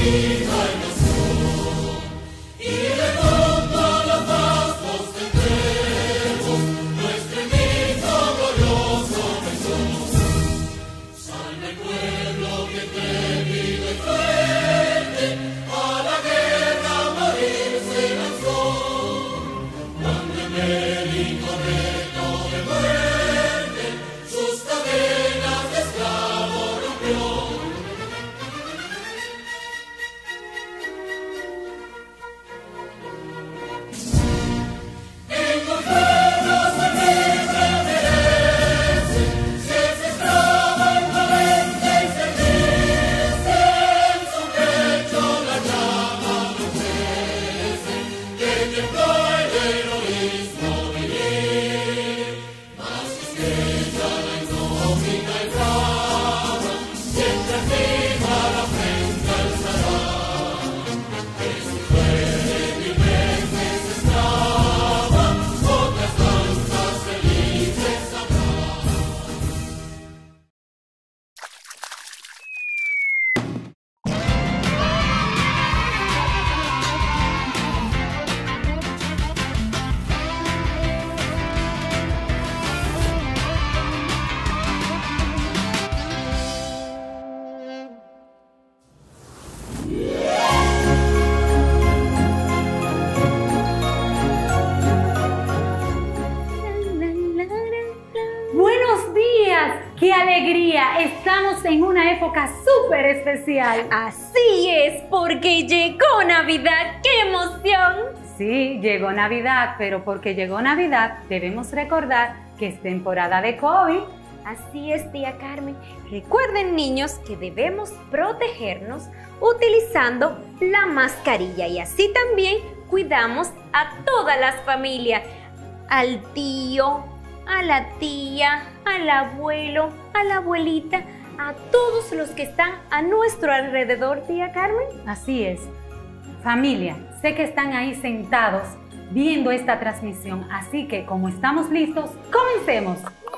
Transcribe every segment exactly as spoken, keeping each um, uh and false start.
¡Qué alegría! Estamos en una época súper especial. Así es, porque llegó Navidad. ¡Qué emoción! Sí, llegó Navidad, pero porque llegó Navidad debemos recordar que es temporada de COVID. Así es, tía Carmen. Recuerden, niños, que debemos protegernos utilizando la mascarilla y así también cuidamos a todas las familias, al tío, a la tía, al abuelo, a la abuelita, a todos los que están a nuestro alrededor, tía Carmen. Así es. Familia, sé que están ahí sentados viendo esta transmisión, así que como estamos listos, comencemos.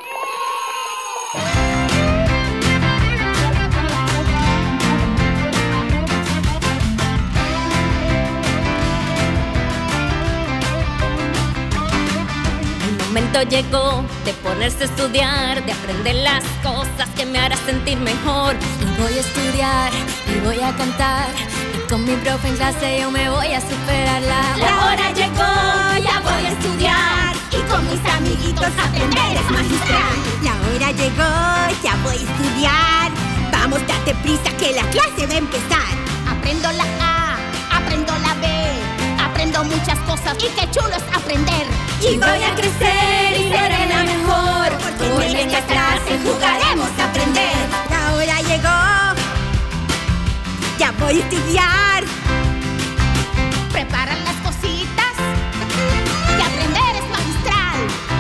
El momento llegó de ponerse a estudiar, de aprender las cosas que me harán sentir mejor. Y voy a estudiar, y voy a cantar, y con mi profe en clase yo me voy a superarla. La hora llegó, ya voy a estudiar, y con mis amiguitos aprender es magistral. La hora llegó, ya voy a estudiar, vamos, date prisa que la clase va a empezar. Aprendo la A, aprendo la B, aprendo muchas cosas y qué chulo es aprender. Y voy a crecer y seré la mejor, porque en esta clase jugaremos a aprender. La hora llegó, ya voy a estudiar. Preparan las cositas, que aprender es magistral.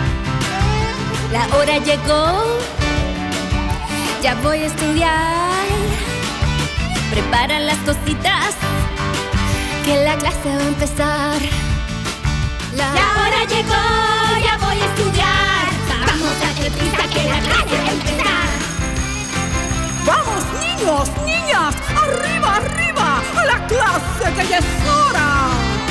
La hora llegó, ya voy a estudiar. Preparan las cositas, que la clase va a empezar. La, la hora llegó, ya voy a estudiar. Vamos, date prisa que la clase va a empezar. ¡Vamos, niños, niñas! ¡Arriba, arriba! ¡A la clase que ya es hora!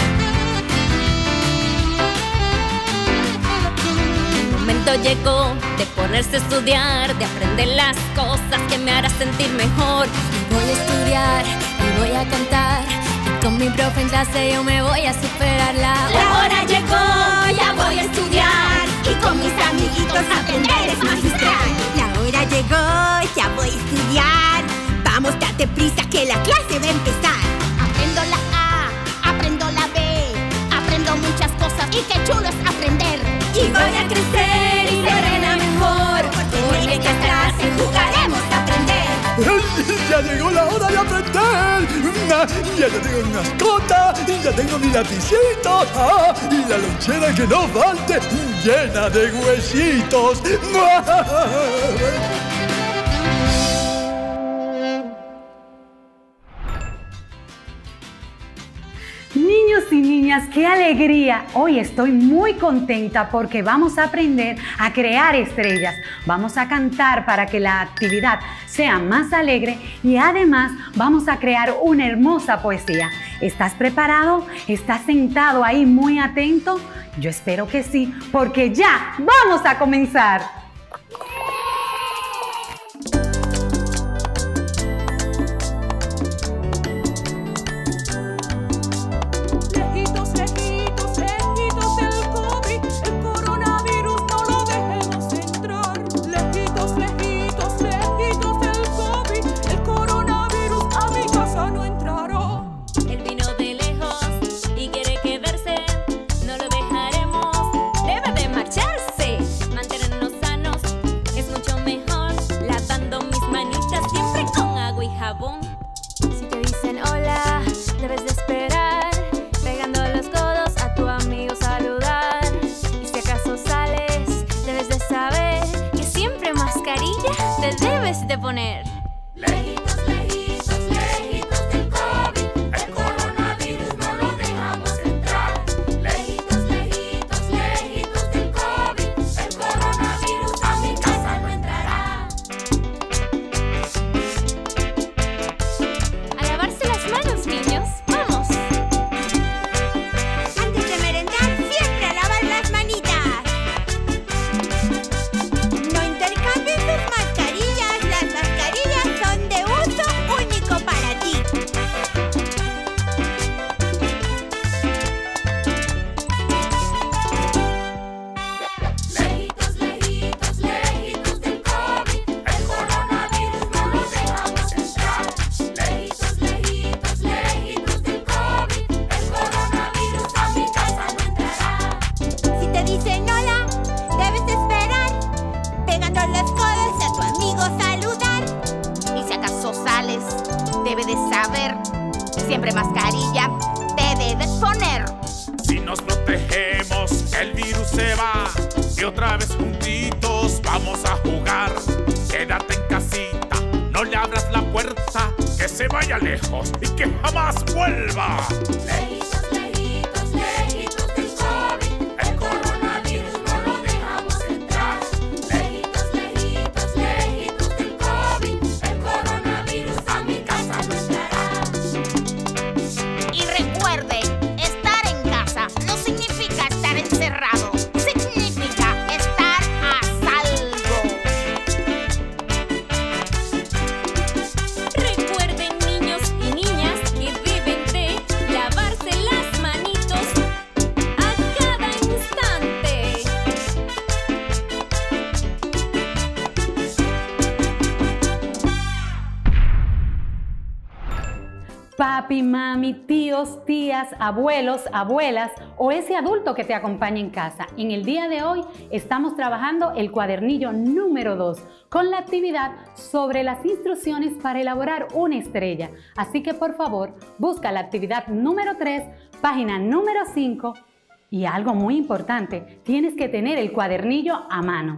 el momento llegó de ponerse a estudiar, de aprender las cosas que me harán sentir mejor. Y voy a estudiar, y voy a cantar, y con mi profe en clase yo me voy a superarla. La hora llegó, ya voy a estudiar, y con mis amiguitos aprender es magistral. La hora llegó, ya voy a estudiar, vamos, date prisa que la clase va a empezar. Aprendo la A, aprendo la B, aprendo muchas cosas y qué chulo es aprender. Y voy a crecer y seré la mejor, porque en esta clase jugaremos a aprender. ¡Ya llegó la hora de aprender! Ya tengo mi mascota, ya tengo mi lapicito, ¡ah! Y la lonchera que no falte, llena de huesitos. Niños y niñas, qué alegría. Hoy estoy muy contenta porque vamos a aprender a crear estrellas. Vamos a cantar para que la actividad sea más alegre y además vamos a crear una hermosa poesía. ¿Estás preparado? ¿Estás sentado ahí muy atento? Yo espero que sí, porque ya vamos a comenzar. Si te dicen hola, debes de esperar, pegando los codos a tu amigo saludar. Y si acaso sales, debes de saber que siempre mascarilla te debes de poner. Lejitos, lejitos, lejitos del COVID, el coronavirus no lo dejamos entrar. Lejitos, lejitos, lejitos del COVID, el coronavirus a mi casa no entrará. A lavarse las manos, niños, vamos. Antes de merendar, siempre a lavar las manitas. No intercambien sus mascarillas. Las mascarillas son de uso único para ti. Lejitos, lejitos, lejitos del COVID, el coronavirus no lo dejamos entrar. Lejitos, lejitos, lejitos del COVID, el coronavirus a mi casa no entrará. Si te dicen hola, debes de esperar, pegando los codos a tu amigo saludar. Y si acaso sales, debes de saber, siempre mascarilla te debes poner. Si nos protegemos, el virus se va y otra vez juntitos vamos a jugar. Quédate en casita, no le abras la puerta, que se vaya lejos y que jamás vuelva. Lejitos, lejitos, lejitos del COVID, el coronavirus no lo dejamos entrar. Lejitos, lejitos, lejitos del COVID, el coronavirus a mi casa no entrará. Y recuerde, estar en casa no significa estar encerrado, significa estar a salvo. Recuerden, niños y niñas, que deben de lavarse las manitos a cada instante. Papi, mami, tíos, tías, abuelos, abuelas o ese adulto que te acompaña en casa. En el día de hoy estamos trabajando el cuadernillo número dos con la actividad sobre las instrucciones para elaborar una estrella. Así que por favor, busca la actividad número tres, página número cinco y algo muy importante, tienes que tener el cuadernillo a mano.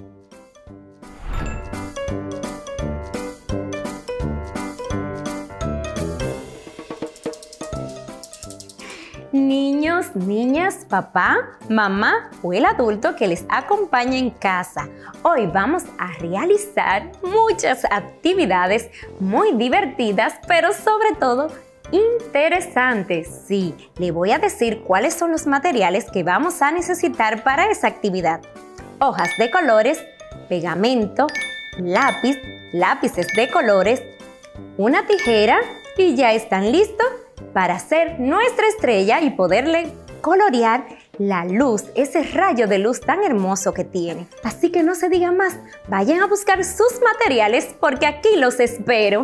Niños, niñas, papá, mamá o el adulto que les acompaña en casa. Hoy vamos a realizar muchas actividades muy divertidas, pero sobre todo interesantes. Sí, le voy a decir cuáles son los materiales que vamos a necesitar para esa actividad. Hojas de colores, pegamento, lápiz, lápices de colores, una tijera y ya están listos para hacer nuestra estrella y poderle colorear la luz, ese rayo de luz tan hermoso que tiene. Así que no se diga más, vayan a buscar sus materiales porque aquí los espero.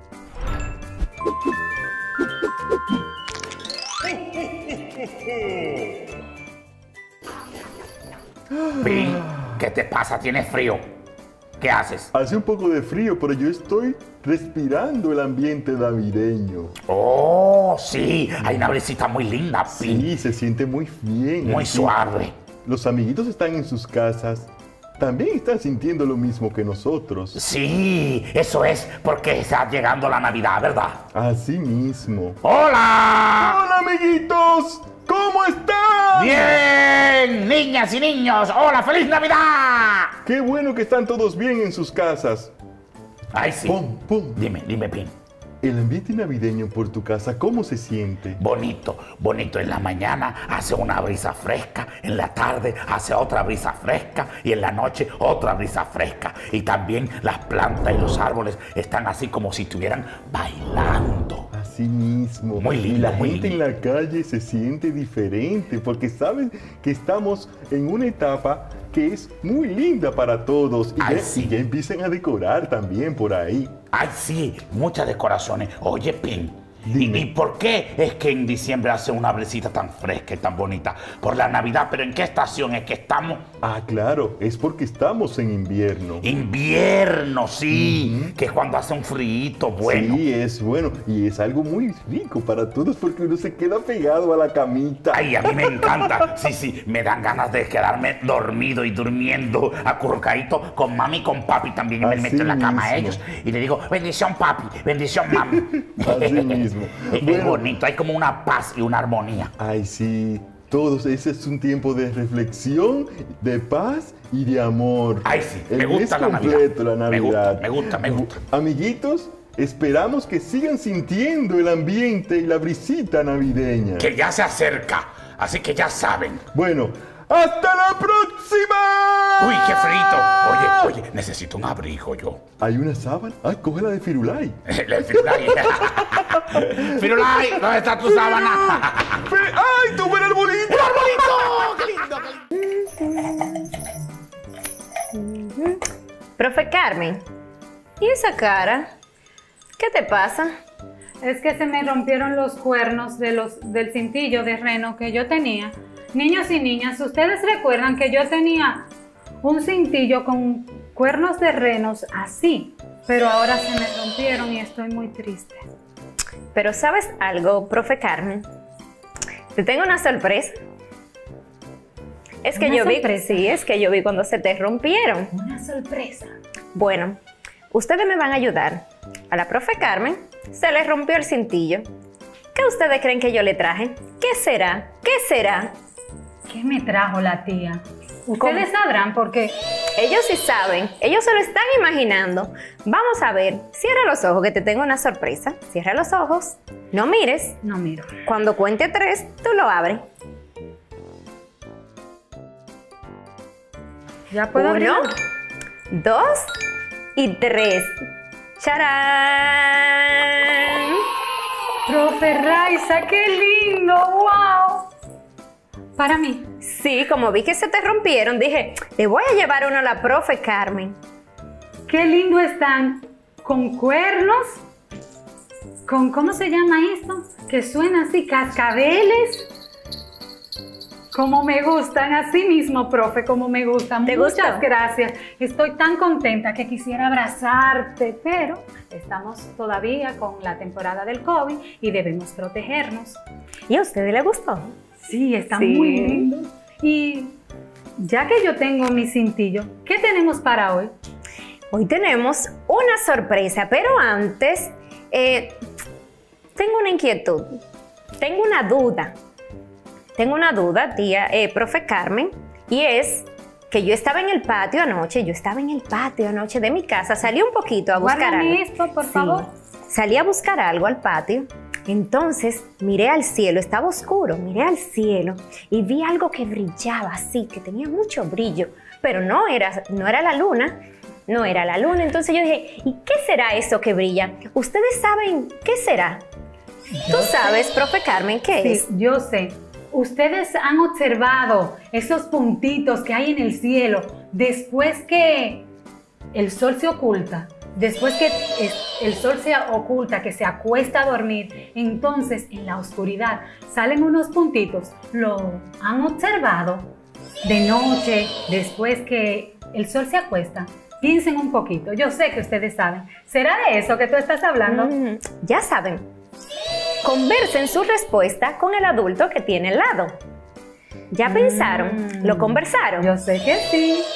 Pi, ¿qué te pasa? ¿Tienes frío? ¿Qué haces? Hace un poco de frío, pero yo estoy respirando el ambiente navideño. Oh, sí, hay una brisita muy linda, Pi. Sí, se siente muy bien. Muy así. suave. Los amiguitos están en sus casas también están sintiendo lo mismo que nosotros. Sí, eso es porque está llegando la Navidad, ¿verdad? Así mismo. ¡Hola! ¡Hola, amiguitos! ¿Cómo están? ¡Bien! Niñas y niños, ¡hola! ¡Feliz Navidad! ¡Qué bueno que están todos bien en sus casas! ¡Ay, sí! Pum, pum. Dime, dime, Pin. El ambiente navideño por tu casa, ¿cómo se siente? Bonito, bonito. En la mañana hace una brisa fresca, en la tarde hace otra brisa fresca y en la noche otra brisa fresca. Y también las plantas y los árboles están así como si estuvieran bailando. Así mismo. Muy lindo, y la muy gente lindo. en la calle se siente diferente porque saben que estamos en una etapa que es muy linda para todos. Y, Ay, ya, sí. y ya empiezan a decorar también por ahí. Ay, sí, muchas decoraciones. Oye, Pin, ¿y, Dime. y por qué es que en diciembre hace una brisita tan fresca y tan bonita? Por la Navidad, pero ¿en qué estación es que estamos? Ah, claro, es porque estamos en invierno. Invierno, sí, que es cuando hace un frío bueno. Sí, es bueno y es algo muy rico para todos porque uno se queda pegado a la camita. Ay, a mí me encanta. Sí, sí, me dan ganas de quedarme dormido y durmiendo acurrucadito con mami y con papi también. Y me Así meto en la cama a mismo. ellos y le digo, bendición papi, bendición mami. Así mismo. Es Bueno. bonito, hay como una paz y una armonía. Ay, sí, todos, ese es un tiempo de reflexión, de paz y de amor. Ay, sí, El me gusta mes la Navidad. completo, la Me gusta, Navidad. me gusta, me gusta. Amiguitos, esperamos que sigan sintiendo el ambiente y la brisita navideña. Que ya se acerca, así que ya saben. Bueno, ¡hasta la próxima! Uy, qué frito. Oye, oye, necesito un abrigo yo. ¿Hay una sábana? Ay, cógela de Firulai. El Firulai. Firulai, ¿dónde está tu sábana? ¡Ay, tuve el arbolito! ¡El arbolito! ¡Qué lindo! Profe Carmen, ¿y esa cara? ¿Qué te pasa? Es que se me rompieron los cuernos de los, del cintillo de reno que yo tenía. Niños y niñas, ¿ustedes recuerdan que yo tenía un cintillo con cuernos de renos así? Pero ahora se me rompieron y estoy muy triste. Pero ¿sabes algo, profe Carmen? Te tengo una sorpresa. Es que ¿Una yo vi, sorpresa? sí, es que yo vi cuando se te rompieron. Una sorpresa. Bueno, ustedes me van a ayudar. A la profe Carmen se le rompió el cintillo. ¿Qué ustedes creen que yo le traje? ¿Qué será? ¿Qué será? ¿Qué me trajo la tía? Ustedes sabrán porque Ellos sí saben, ellos se lo están imaginando. Vamos a ver, cierra los ojos que te tengo una sorpresa. Cierra los ojos, no mires. no miro. Cuando cuente tres, tú lo abres. Ya puedo abrir. Uno, dos y tres. ¡Charán! Profe Raiza, qué lindo, wow. Para mí. Sí, como vi que se te rompieron, dije, le voy a llevar uno a la profe Carmen. Qué lindo están. Con cuernos. Con, ¿cómo se llama esto? Que suena así, cascabeles. Como me gustan, así mismo, profe, como me gustan. ¿Te Muchas gustó? gracias. Estoy tan contenta que quisiera abrazarte, pero estamos todavía con la temporada del COVID y debemos protegernos. ¿Y a ustedes les gustó? Sí, está Sí. muy lindo. Y ya que yo tengo mi cintillo, ¿qué tenemos para hoy? Hoy tenemos una sorpresa, pero antes eh, tengo una inquietud, tengo una duda. Tengo una duda, tía, eh, profe Carmen, y es que yo estaba en el patio anoche, yo estaba en el patio anoche de mi casa, salí un poquito a buscar Guárdame algo. esto, por Sí, favor. salí a buscar algo al patio, entonces miré al cielo, estaba oscuro, miré al cielo y vi algo que brillaba así, que tenía mucho brillo, pero no era, no era la luna, no era la luna, entonces yo dije, ¿y qué será eso que brilla? ¿Ustedes saben qué será? ¿Tú sabes, profe Carmen, qué Sí, es? yo sé. Ustedes han observado esos puntitos que hay en el cielo después que el sol se oculta, después que es- el sol se oculta, que se acuesta a dormir, entonces en la oscuridad salen unos puntitos. ¿Lo han observado? De noche, después que el sol se acuesta. Piensen un poquito, yo sé que ustedes saben. ¿Será de eso que tú estás hablando? Mm, ya saben. Conversen su respuesta con el adulto que tiene al lado. ¿Ya pensaron? ¿Lo conversaron? Yo sé que sí.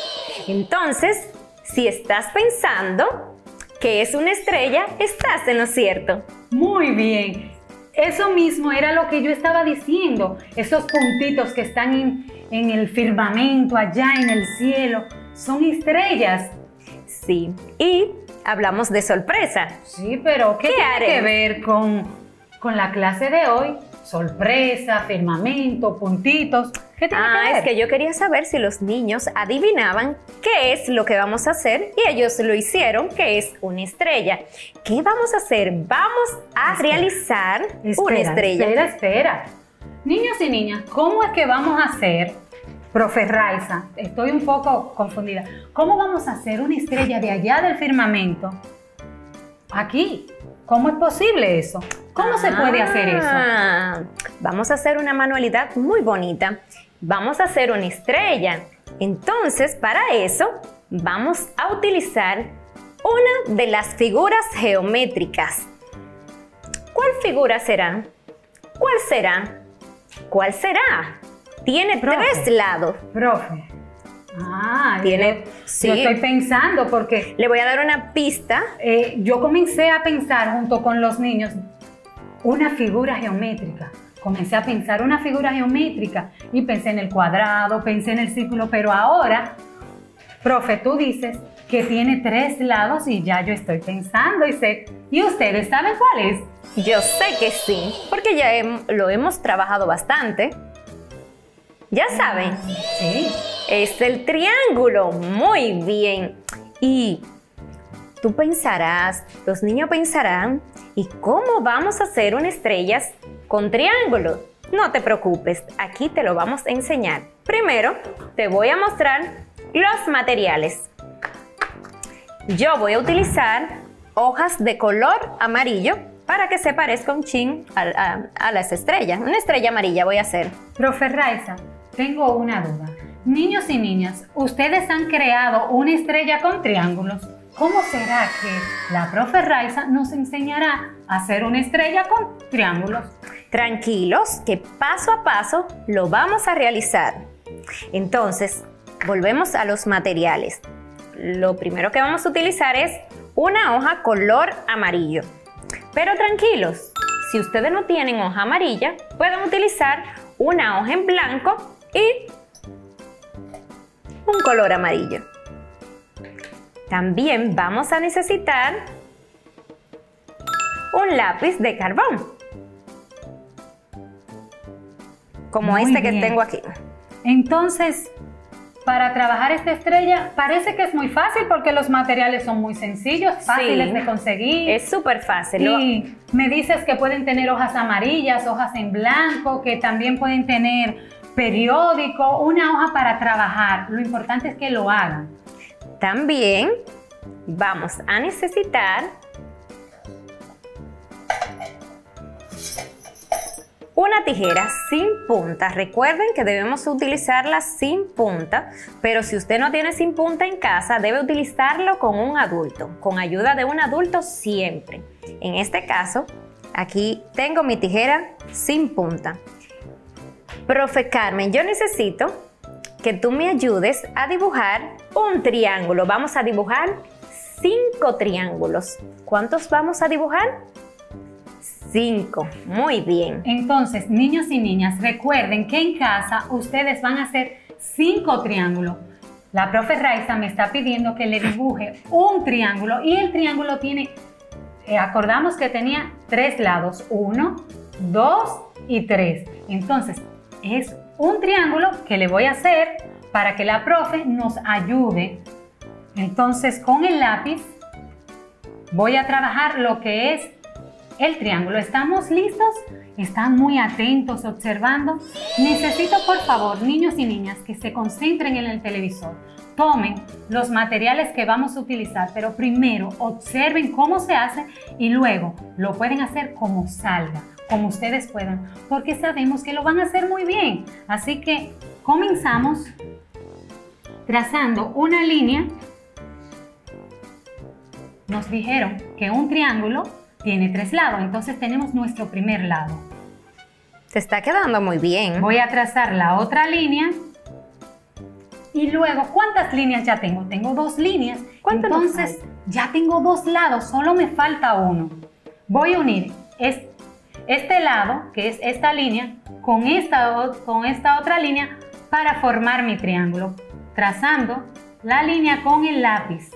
Entonces, si estás pensando que es una estrella, estás en lo cierto. Muy bien. Eso mismo era lo que yo estaba diciendo. Esos puntitos que están en, en el firmamento, allá en el cielo, son estrellas. Sí, y hablamos de sorpresa. Sí, pero ¿qué, ¿Qué tiene haremos? que ver con, con la clase de hoy? Sorpresa, firmamento, puntitos. ¿Qué tiene Ah, que ver? es que yo quería saber si los niños adivinaban qué es lo que vamos a hacer y ellos lo hicieron, que es una estrella. ¿Qué vamos a hacer? Vamos a Espera, realizar una Espera, estrella. Espera, espera. Niños y niñas, ¿cómo es que vamos a hacer, profe Raiza? Estoy un poco confundida. ¿Cómo vamos a hacer una estrella de allá del firmamento aquí? ¿Cómo es posible eso? ¿Cómo se puede hacer eso? Ah, Vamos a hacer una manualidad muy bonita. Vamos a hacer una estrella. Entonces, para eso, vamos a utilizar una de las figuras geométricas. ¿Cuál figura será? ¿Cuál será? ¿Cuál será? Tiene Profe. tres lados. Profe. Ah, Tiene- yo, sí. yo estoy pensando porque Le voy a dar una pista. eh, yo comencé a pensar junto con los niños una figura geométrica. Comencé a pensar una figura geométrica y pensé en el cuadrado, pensé en el círculo, pero ahora, profe, tú dices que tiene tres lados y ya yo estoy pensando y sé. ¿Y ustedes saben cuál es? Yo sé que sí, porque ya hem- lo hemos trabajado bastante. Ya saben. Sí. Es el triángulo. Muy bien. Y tú pensarás, los niños pensarán, ¿y cómo vamos a hacer una estrella con triángulo? No te preocupes, aquí te lo vamos a enseñar. Primero, te voy a mostrar los materiales. Yo voy a utilizar hojas de color amarillo para que se parezca un chin a, a- a las estrellas. Una estrella amarilla voy a hacer. Profe Raiza, tengo una duda. Niños y niñas, ustedes han creado una estrella con triángulos. ¿Cómo será que la profe Raiza nos enseñará a hacer una estrella con triángulos? Tranquilos, que paso a paso lo vamos a realizar. Entonces, volvemos a los materiales. Lo primero que vamos a utilizar es una hoja color amarillo. Pero tranquilos, si ustedes no tienen hoja amarilla, pueden utilizar una hoja en blanco y un color amarillo. También vamos a necesitar un lápiz de carbón, como Muy este que bien. tengo aquí. Entonces, para trabajar esta estrella, parece que es muy fácil porque los materiales son muy sencillos, fáciles Sí. de conseguir. Es súper fácil. Lo- Y me dices que pueden tener hojas amarillas, hojas en blanco, que también pueden tener periódico, una hoja para trabajar. Lo importante es que lo hagan. También vamos a necesitar una tijera sin punta. Recuerden que debemos utilizarla sin punta, pero si usted no tiene sin punta en casa, debe utilizarlo con un adulto, con ayuda de un adulto siempre. En este caso, aquí tengo mi tijera sin punta. Profe Carmen, yo necesito que tú me ayudes a dibujar un triángulo. Vamos a dibujar cinco triángulos. ¿Cuántos vamos a dibujar? Cinco. Muy bien. Entonces, niños y niñas, recuerden que en casa ustedes van a hacer cinco triángulos. La profe Raiza me está pidiendo que le dibuje un triángulo y el triángulo tiene, eh, acordamos que tenía tres lados, uno, dos y tres. Entonces, es un triángulo que le voy a hacer para que la profe nos ayude. Entonces, con el lápiz voy a trabajar lo que es el triángulo. ¿Estamos listos? ¿Están muy atentos observando? Necesito, por favor, niños y niñas, que se concentren en el televisor. Tomen los materiales que vamos a utilizar, pero primero observen cómo se hace y luego lo pueden hacer como salga, como ustedes puedan, porque sabemos que lo van a hacer muy bien. Así que comenzamos trazando una línea. Nos dijeron que un triángulo tiene tres lados, entonces tenemos nuestro primer lado. Te está quedando muy bien. Voy a trazar la otra línea Y luego, ¿cuántas líneas ya tengo? Tengo dos líneas. ¿Cuánto nos Entonces, falta? ya tengo dos lados, solo me falta uno. Voy a unir es- este lado, que es esta línea, con esta, o- con esta otra línea para formar mi triángulo, trazando la línea con el lápiz.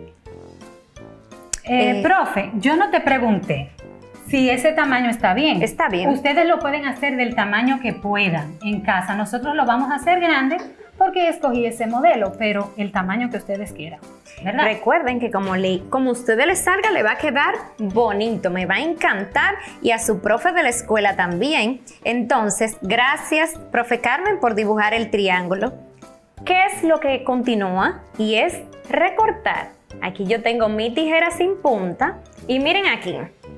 Eh, Eh. profe, yo no te pregunté si ese tamaño está bien. Está bien. Ustedes lo pueden hacer del tamaño que puedan en casa. Nosotros lo vamos a hacer grande porque escogí ese modelo, pero el tamaño que ustedes quieran, ¿verdad? Recuerden que como, le, como a ustedes les salga, le va a quedar bonito, me va a encantar y a su profe de la escuela también. Entonces, gracias, profe Carmen, por dibujar el triángulo. ¿Qué es lo que continúa? Y es recortar. Aquí yo tengo mi tijera sin punta y miren aquí.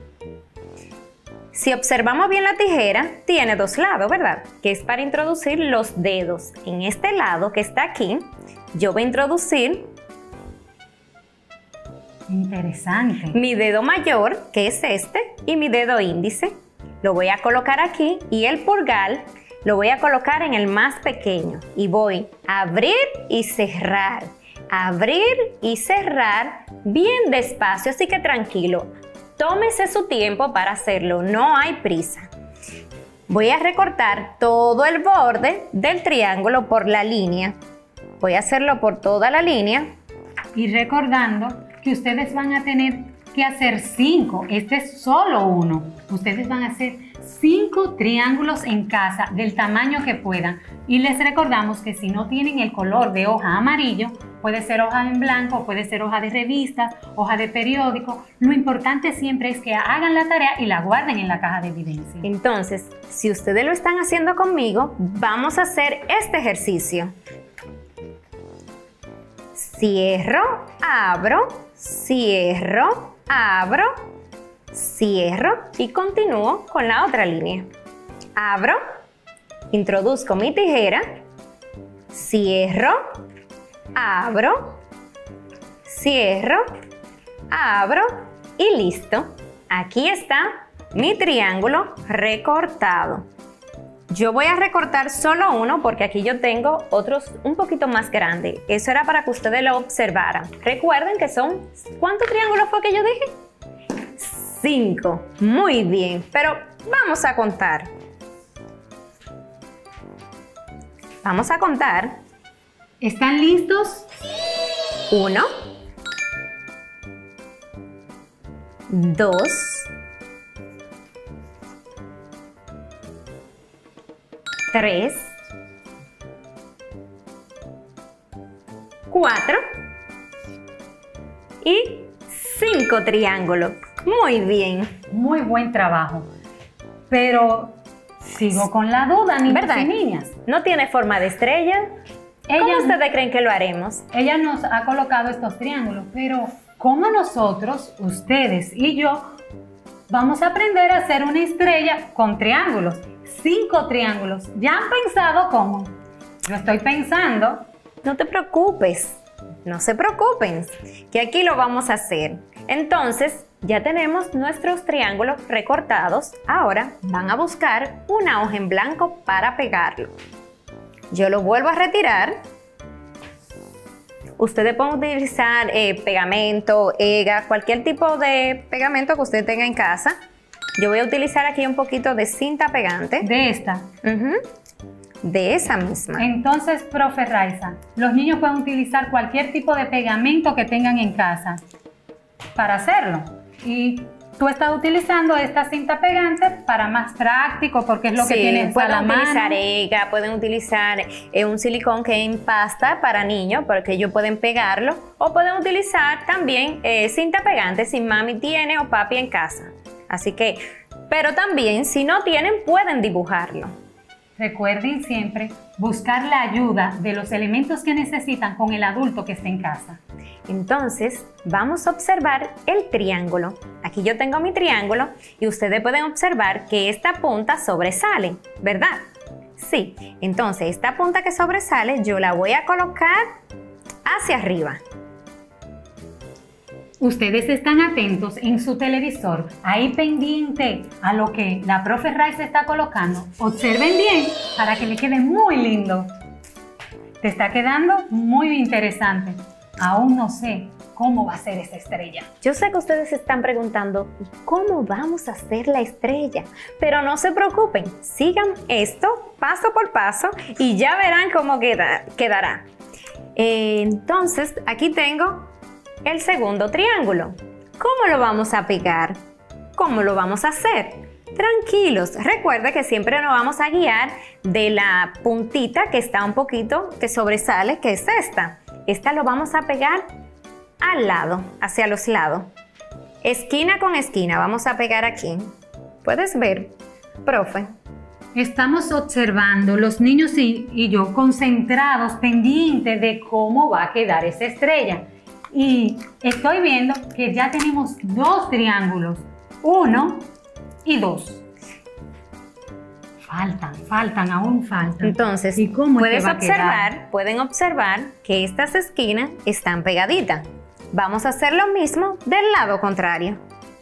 Si observamos bien la tijera, tiene dos lados, ¿verdad? Que es para introducir los dedos. En este lado que está aquí, yo voy a introducir Interesante. mi dedo mayor, que es este, y mi dedo índice. Lo voy a colocar aquí y el pulgar lo voy a colocar en el más pequeño. Y voy a abrir y cerrar, abrir y cerrar bien despacio, así que tranquilo. Tómese su tiempo para hacerlo, no hay prisa. Voy a recortar todo el borde del triángulo por la línea. Voy a hacerlo por toda la línea. Y recordando que ustedes van a tener que hacer cinco, este es solo uno. Ustedes van a hacer cinco triángulos en casa del tamaño que puedan. Y les recordamos que si no tienen el color de hoja amarillo, puede ser hoja en blanco, puede ser hoja de revistas, hoja de periódico. Lo importante siempre es que hagan la tarea y la guarden en la caja de evidencia. Entonces, si ustedes lo están haciendo conmigo, vamos a hacer este ejercicio. Cierro, abro, cierro, abro, cierro y continúo con la otra línea. Abro, introduzco mi tijera, cierro, abro, cierro, abro y listo. Aquí está mi triángulo recortado. Yo voy a recortar solo uno porque aquí yo tengo otros un poquito más grandes. Eso era para que ustedes lo observaran. Recuerden que son, ¿cuántos triángulos fue que yo dije? Cinco. Muy bien, pero vamos a contar. Vamos a contar. ¿Están listos? Uno, dos, tres, cuatro y cinco triángulos. Muy bien. Muy buen trabajo. Pero sigo con la duda, niños ¿Verdad? y niñas. ¿No tiene forma de estrella? ¿Cómo Ella- ustedes creen que lo haremos? Ella nos ha colocado estos triángulos, pero ¿cómo nosotros, ustedes y yo, vamos a aprender a hacer una estrella con triángulos? Cinco triángulos. ¿Ya han pensado cómo? Yo estoy pensando. No te preocupes, no se preocupen, que aquí lo vamos a hacer. Entonces, ya tenemos nuestros triángulos recortados. Ahora van a buscar una hoja en blanco para pegarlo. Yo lo vuelvo a retirar. Ustedes pueden utilizar eh, pegamento, ega, cualquier tipo de pegamento que usted tenga en casa. Yo voy a utilizar aquí un poquito de cinta pegante. De esta. Ujú. De esa misma. Entonces, profe Raiza, los niños pueden utilizar cualquier tipo de pegamento que tengan en casa para hacerlo. Y tú estás utilizando esta cinta pegante para más práctico, porque es lo que Sí, tienes a pueden la mano. utilizar ega, pueden utilizar eh, un silicón que en pasta para niños, porque ellos pueden pegarlo, o pueden utilizar también eh, cinta pegante si mami tiene o papi en casa. Así que, pero también si no tienen, pueden dibujarlo. Recuerden siempre buscar la ayuda de los elementos que necesitan con el adulto que esté en casa. Entonces, vamos a observar el triángulo. Aquí yo tengo mi triángulo y ustedes pueden observar que esta punta sobresale, ¿verdad? Sí, entonces esta punta que sobresale yo la voy a colocar hacia arriba. Ustedes están atentos en su televisor, ahí pendiente a lo que la profe Raiza está colocando. Observen bien para que le quede muy lindo. te está quedando muy interesante. Aún no sé cómo va a ser esa estrella. Yo sé que ustedes se están preguntando, ¿y cómo vamos a hacer la estrella? Pero no se preocupen, sigan esto paso por paso y ya verán cómo queda, quedará. Eh, entonces, aquí tengo el segundo triángulo. ¿Cómo lo vamos a pegar? ¿Cómo lo vamos a hacer? Tranquilos, recuerda que siempre nos vamos a guiar de la puntita que está un poquito, que sobresale, que es esta. Esta lo vamos a pegar al lado, hacia los lados. Esquina con esquina, vamos a pegar aquí. ¿Puedes ver, profe? Estamos observando, los niños y, y yo, concentrados, pendientes de cómo va a quedar esa estrella. Y estoy viendo que ya tenemos dos triángulos, uno y dos. Faltan, faltan, aún faltan. Entonces, ¿y cómo es que puedes va a observar, quedar? pueden observar que estas esquinas están pegaditas. Vamos a hacer lo mismo del lado contrario.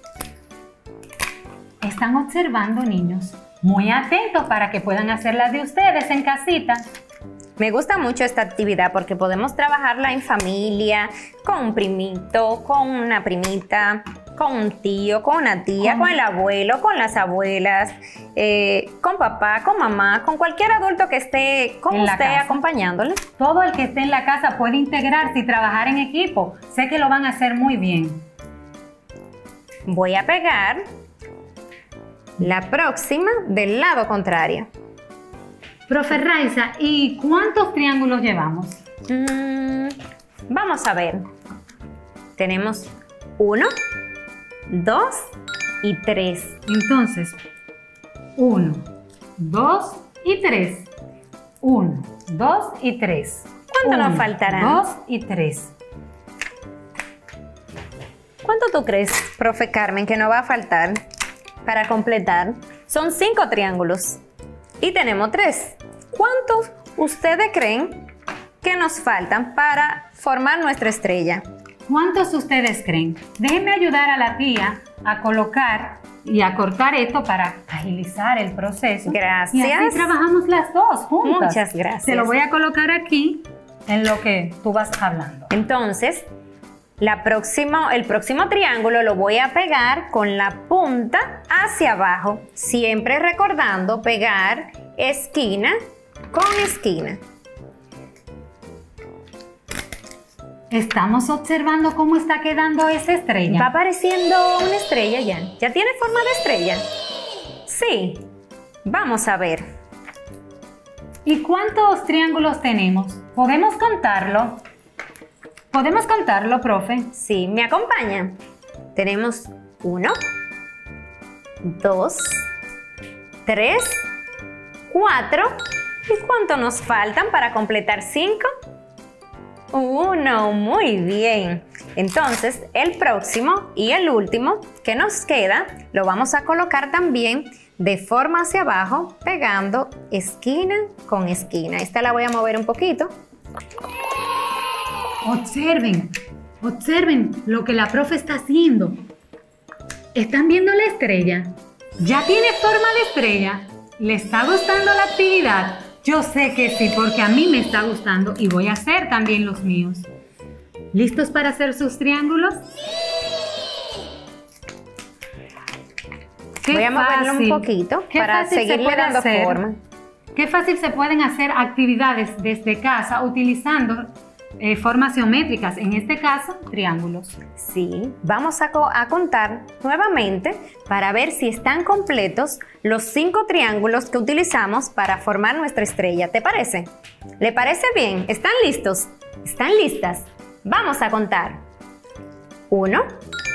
Están observando, niños, muy atentos para que puedan hacer las de ustedes en casita. Me gusta mucho esta actividad porque podemos trabajarla en familia, con un primito, con una primita, con un tío, con una tía, con el abuelo, con las abuelas, eh, con papá, con mamá, con cualquier adulto que esté con En la usted casa. acompañándole. Todo el que esté en la casa puede integrarse y trabajar en equipo. Sé que lo van a hacer muy bien. Voy a pegar la próxima del lado contrario. Profe Raiza, ¿y cuántos triángulos llevamos? Mm, vamos a ver. Tenemos uno, dos y tres. Entonces, uno, dos y tres. Uno, dos y tres. ¿Cuánto nos Uno, faltarán? Dos y tres. ¿Cuánto tú crees, profe Carmen, que nos va a faltar para completar? Son cinco triángulos y tenemos tres. ¿Cuántos ustedes creen que nos faltan para formar nuestra estrella? ¿Cuántos ustedes creen? Déjenme ayudar a la tía a colocar y a cortar esto para agilizar el proceso. Gracias. Y así trabajamos las dos juntas. Muchas gracias. Te lo voy a colocar aquí en lo que tú vas hablando. Entonces, la próxima, el próximo triángulo lo voy a pegar con la punta hacia abajo, siempre recordando pegar esquina con esquina. Estamos observando cómo está quedando esa estrella. Va apareciendo una estrella ya. ¿Ya tiene forma de estrella? Sí. Vamos a ver. ¿Y cuántos triángulos tenemos? ¿Podemos contarlo? ¿Podemos contarlo, profe? Sí, ¿me acompaña? Tenemos uno, dos, tres, cuatro. ¿Y cuánto nos faltan para completar cinco? Uno, muy bien. Entonces, el próximo y el último que nos queda, lo vamos a colocar también de forma hacia abajo, pegando esquina con esquina. Esta la voy a mover un poquito. Observen, observen lo que la profe está haciendo. ¿Están viendo la estrella? ¿Ya tiene forma de estrella? ¿Le está gustando la actividad? Yo sé que sí, porque a mí me está gustando y voy a hacer también los míos. ¿Listos para hacer sus triángulos? Qué Voy a moverlo un fácil. poquito Qué para fácil se seguirle puede dando hacer. forma. Qué fácil se pueden hacer actividades desde casa utilizando eh, formas geométricas, en este caso, triángulos. Sí, vamos a, co- a contar nuevamente para ver si están completos los cinco triángulos que utilizamos para formar nuestra estrella. ¿Te parece? ¿Le parece bien? ¿Están listos? ¿Están listas? Vamos a contar. Uno,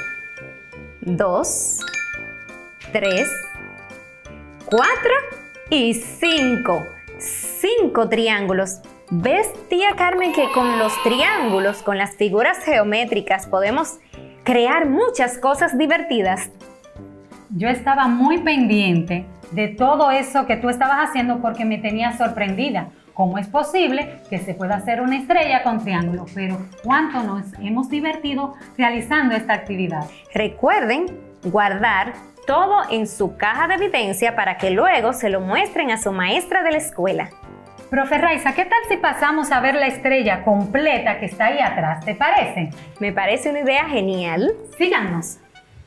dos, tres, cuatro y cinco. Cinco triángulos. ¿Ves, tía Carmen, que con los triángulos, con las figuras geométricas, podemos crear muchas cosas divertidas? Yo estaba muy pendiente de todo eso que tú estabas haciendo porque me tenía sorprendida. ¿Cómo es posible que se pueda hacer una estrella con triángulos? Pero ¿cuánto nos hemos divertido realizando esta actividad? Recuerden guardar todo en su caja de evidencia para que luego se lo muestren a su maestra de la escuela. Profe Raiza, ¿qué tal si pasamos a ver la estrella completa que está ahí atrás? ¿Te parece? Me parece una idea genial. Síganos.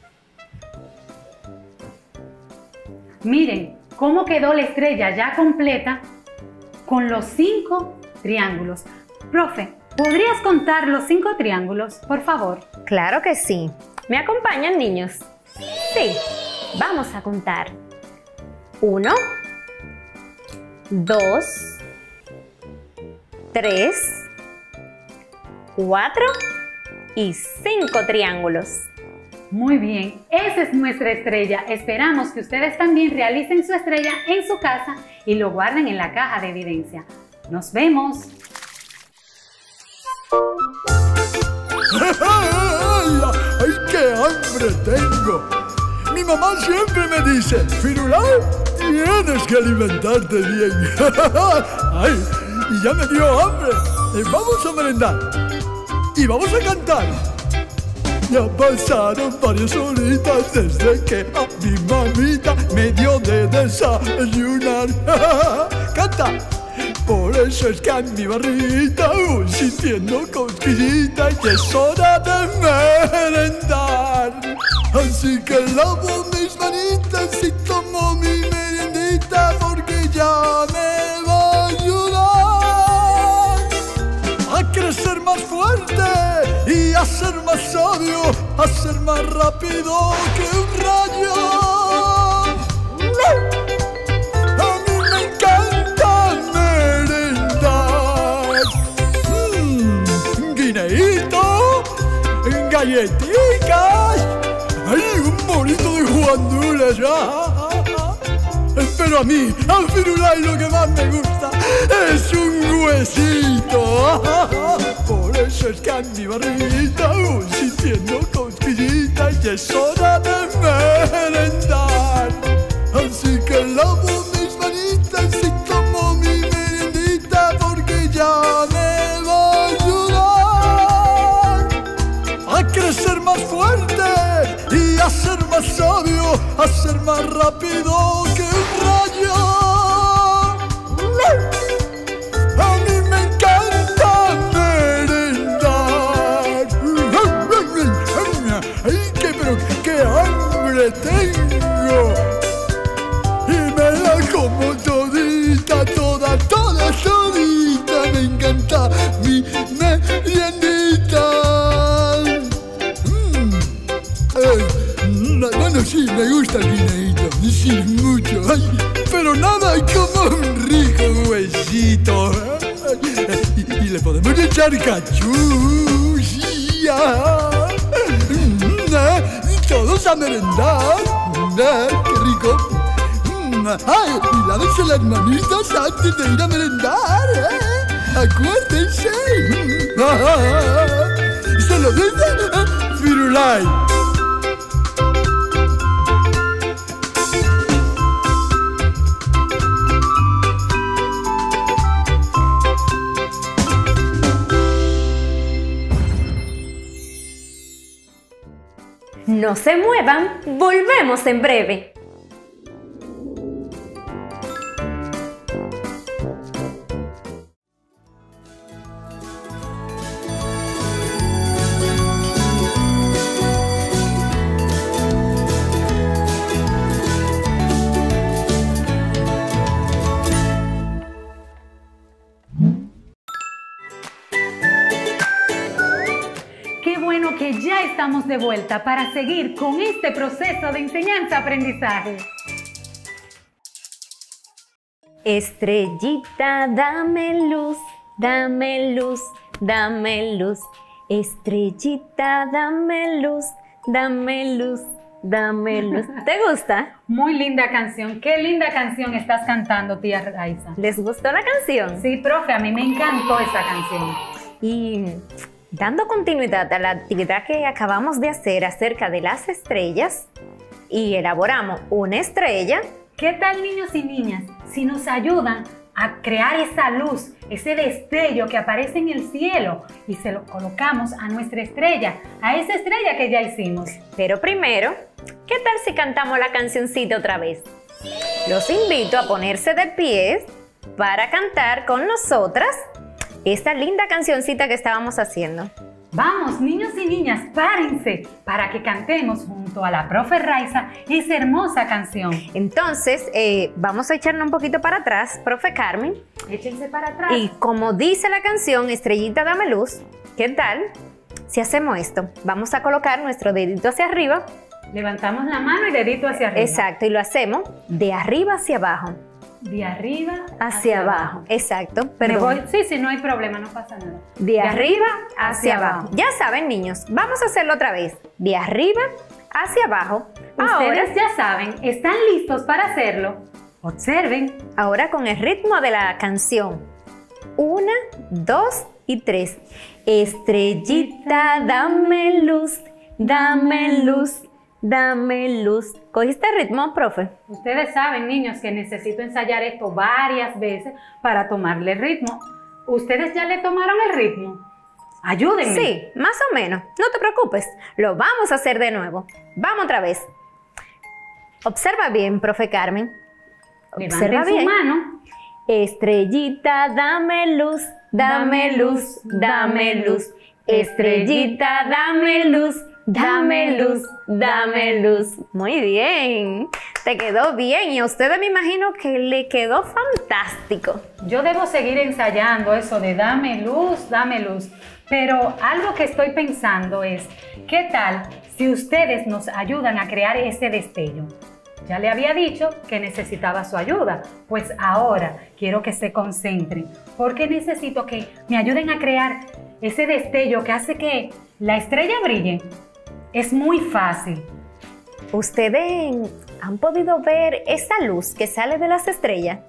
Miren cómo quedó la estrella ya completa con los cinco triángulos. Profe, ¿podrías contar los cinco triángulos, por favor? Claro que sí. ¿Me acompañan, niños? Sí. Vamos a contar. Uno, dos, tres, cuatro y cinco triángulos. Muy bien, esa es nuestra estrella. Esperamos que ustedes también realicen su estrella en su casa y lo guarden en la caja de evidencia. ¡Nos vemos! ¡Ay, qué hambre tengo! Mi mamá siempre me dice, Firulai, tienes que alimentarte bien. ¡Ay! Y ya me dio hambre. Eh, vamos a merendar. Y vamos a cantar. Ya pasaron varias horitas desde que a mi mamita me dio de desayunar. ¡Canta! Por eso es que a mi barrita voy sintiendo cosquillita y es hora de merendar. Así que lavo mis manitas y tomo mi meriendita porque ya me va a ayudar a crecer más fuerte y a ser más sabio, a ser más rápido que un rayo. A mí me encanta merendar. Mmm, guineíto, galletitas. ¡Ay, un bonito de guandules! Pero a mí, a Firulai, lo que más me gusta es un huesito. Por eso es que a mi barriguita voy sintiendo cosquillita y es hora de merendar. Así que lavo mis manitas y tomo mi meriendita porque ya me va a ayudar a crecer más fuerte y a ser más sabio, a ser más rápido que un rayo. A mí me encanta merendar. ¡Ay, qué, pero qué hambre tengo! Y me la como todita, toda, toda, todita. Me encanta mi meriendita. Bueno, sí, me gusta el guineíto, sí, mucho. Ay, pero nada como un rico huesito. Y, y le podemos echar cachú, sí, ah. Todos a merendar. ¡Qué rico! ¡Ay! Y lávense las manitas antes de ir a merendar, ¿eh? ¡Acuérdense! ¡Se lo dice Firulai! No se muevan, volvemos en breve. Que ya estamos de vuelta para seguir con este proceso de enseñanza-aprendizaje. Estrellita, dame luz, dame luz, dame luz. Estrellita, dame luz, dame luz, dame luz. ¿Te gusta? Muy linda canción. Qué linda canción estás cantando, tía Raiza. ¿Les gustó la canción? Sí, profe, a mí me encantó esa canción. Y dando continuidad a la actividad que acabamos de hacer acerca de las estrellas y elaboramos una estrella. ¿Qué tal, niños y niñas, si nos ayudan a crear esa luz, ese destello que aparece en el cielo y se lo colocamos a nuestra estrella, a esa estrella que ya hicimos? Pero primero, ¿qué tal si cantamos la cancioncita otra vez? Los invito a ponerse de pie para cantar con nosotras esta linda cancioncita que estábamos haciendo. Vamos, niños y niñas, párense para que cantemos junto a la profe Raiza esa hermosa canción. Entonces, eh, vamos a echarnos un poquito para atrás, profe Carmen. Échense para atrás. Y como dice la canción, Estrellita dame luz, ¿qué tal si hacemos esto? Vamos a colocar nuestro dedito hacia arriba. Levantamos la mano y dedito hacia arriba. Exacto, y lo hacemos de arriba hacia abajo. De arriba hacia, hacia abajo. abajo. Exacto, perdón. Voy, sí, sí, no hay problema, no pasa nada. De, de arriba hacia, hacia abajo. abajo. Ya saben, niños, vamos a hacerlo otra vez. De arriba hacia abajo. Ustedes ahora, ya saben, ¿están listos para hacerlo? Observen. Ahora con el ritmo de la canción. Una, dos y tres. Estrellita, dame luz, dame luz, dame luz. ¿Cogiste el ritmo, profe? Ustedes saben, niños, que necesito ensayar esto varias veces para tomarle ritmo. ¿Ustedes ya le tomaron el ritmo? Ayúdenme. Sí, más o menos. No te preocupes. Lo vamos a hacer de nuevo. Vamos otra vez. Observa bien, profe Carmen. Observa bien. Su mano. Estrellita, dame luz, dame luz, dame luz. Estrellita, dame luz. Dame luz, dame luz. Muy bien, te quedó bien y a ustedes me imagino que le quedó fantástico. Yo debo seguir ensayando eso de dame luz, dame luz. Pero algo que estoy pensando es, ¿qué tal si ustedes nos ayudan a crear ese destello? Ya le había dicho que necesitaba su ayuda, pues ahora quiero que se concentren, porque necesito que me ayuden a crear ese destello que hace que la estrella brille. Es muy fácil. ¿Ustedes han podido ver esa luz que sale de las estrellas?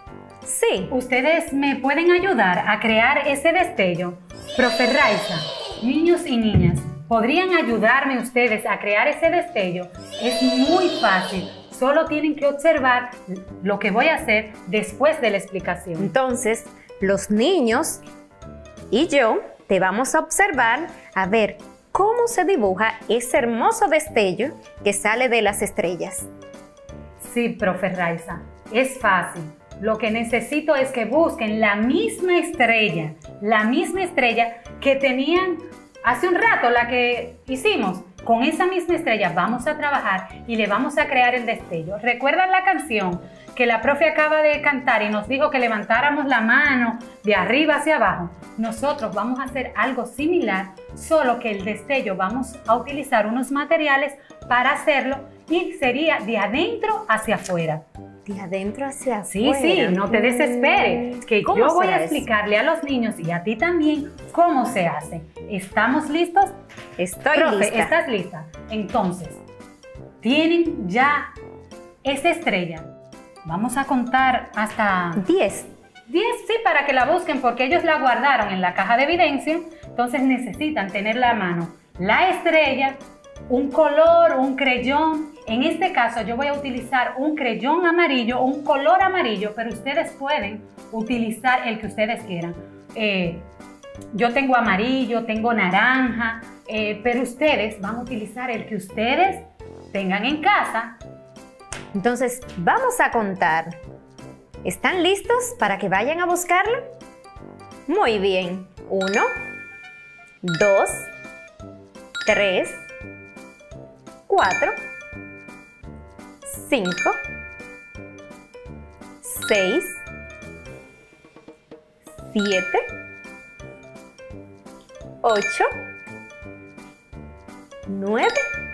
Sí. ¿Ustedes me pueden ayudar a crear ese destello? Profe Raiza, niños y niñas, ¿podrían ayudarme ustedes a crear ese destello? Es muy fácil. Solo tienen que observar lo que voy a hacer después de la explicación. Entonces, los niños y yo te vamos a observar a ver cómo se dibuja ese hermoso destello que sale de las estrellas. Sí, profe Raiza, es fácil. Lo que necesito es que busquen la misma estrella, la misma estrella que tenían hace un rato, la que hicimos. Con esa misma estrella vamos a trabajar y le vamos a crear el destello. ¿Recuerdan la canción que la profe acaba de cantar y nos dijo que levantáramos la mano de arriba hacia abajo? Nosotros vamos a hacer algo similar, solo que el destello vamos a utilizar unos materiales para hacerlo y sería de adentro hacia afuera. De adentro hacia afuera. Sí, sí, no te desesperes, que yo voy a explicarle a los niños y a ti también cómo se hace. ¿Estamos listos? Estoy Profe, lista. ¿estás lista? Entonces, tienen ya esa estrella. Vamos a contar hasta diez. diez, sí, para que la busquen porque ellos la guardaron en la caja de evidencia. Entonces necesitan tener la mano la estrella, un color, un creyón. En este caso yo voy a utilizar un creyón amarillo, un color amarillo, pero ustedes pueden utilizar el que ustedes quieran. Eh, yo tengo amarillo, tengo naranja, eh, pero ustedes van a utilizar el que ustedes tengan en casa. Entonces vamos a contar. ¿Están listos para que vayan a buscarlo? Muy bien. Uno, dos, tres, cuatro, cinco, seis, siete, ocho, nueve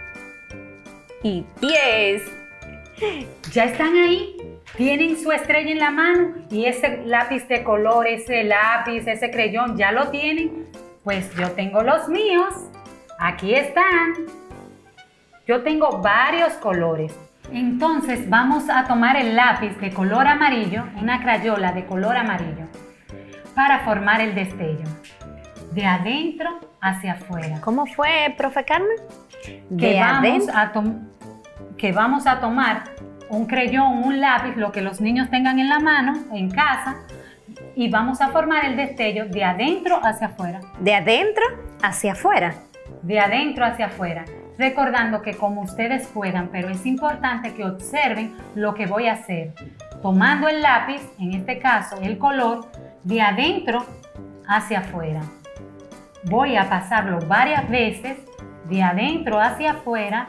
y diez. ¿Ya están ahí? ¿Tienen su estrella en la mano? ¿Y ese lápiz de color, ese lápiz, ese creyón, ya lo tienen? Pues yo tengo los míos. Aquí están. Yo tengo varios colores. Entonces vamos a tomar el lápiz de color amarillo, una crayola de color amarillo, para formar el destello. De adentro hacia afuera. ¿Cómo fue, profe Carmen? Que vamos, a que vamos a tomar un creyón, un lápiz, lo que los niños tengan en la mano, en casa, y vamos a formar el destello de adentro hacia afuera. De adentro hacia afuera. De adentro hacia afuera. Recordando que como ustedes puedan, pero es importante que observen lo que voy a hacer. tomando el lápiz, en este caso el color, de adentro hacia afuera. Voy a pasarlo varias veces, de adentro hacia afuera,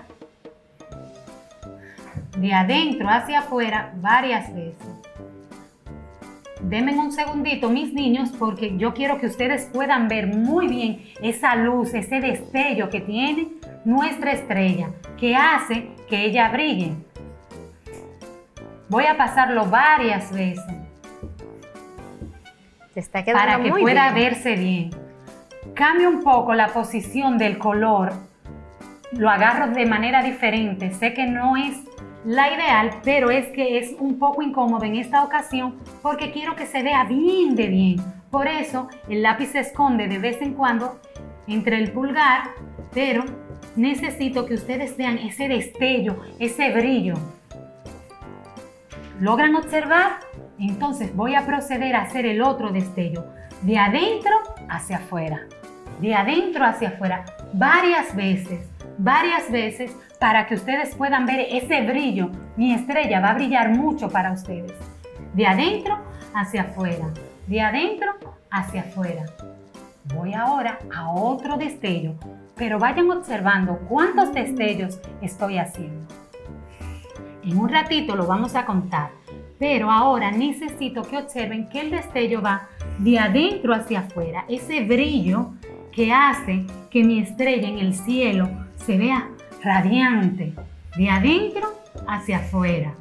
de adentro hacia afuera, varias veces. Denme un segundito, mis niños, porque yo quiero que ustedes puedan ver muy bien esa luz, ese destello que tiene nuestra estrella, que hace que ella brille. Voy a pasarlo varias veces. Se está quedando para que muy pueda bien. verse bien. Cambio un poco la posición del color, lo agarro de manera diferente. Sé que no es la ideal, pero es que es un poco incómodo en esta ocasión porque quiero que se vea bien de bien. Por eso el lápiz se esconde de vez en cuando entre el pulgar, pero necesito que ustedes vean ese destello, ese brillo. ¿Logran observar? Entonces voy a proceder a hacer el otro destello, de adentro hacia afuera, de adentro hacia afuera, varias veces, varias veces, para que ustedes puedan ver ese brillo. Mi estrella va a brillar mucho para ustedes. De adentro hacia afuera, de adentro hacia afuera. Voy ahora a otro destello, pero vayan observando cuántos destellos estoy haciendo. En un ratito lo vamos a contar, pero ahora necesito que observen que el destello va de adentro hacia afuera, ese brillo que hace que mi estrella en el cielo se vea radiante, de adentro hacia afuera.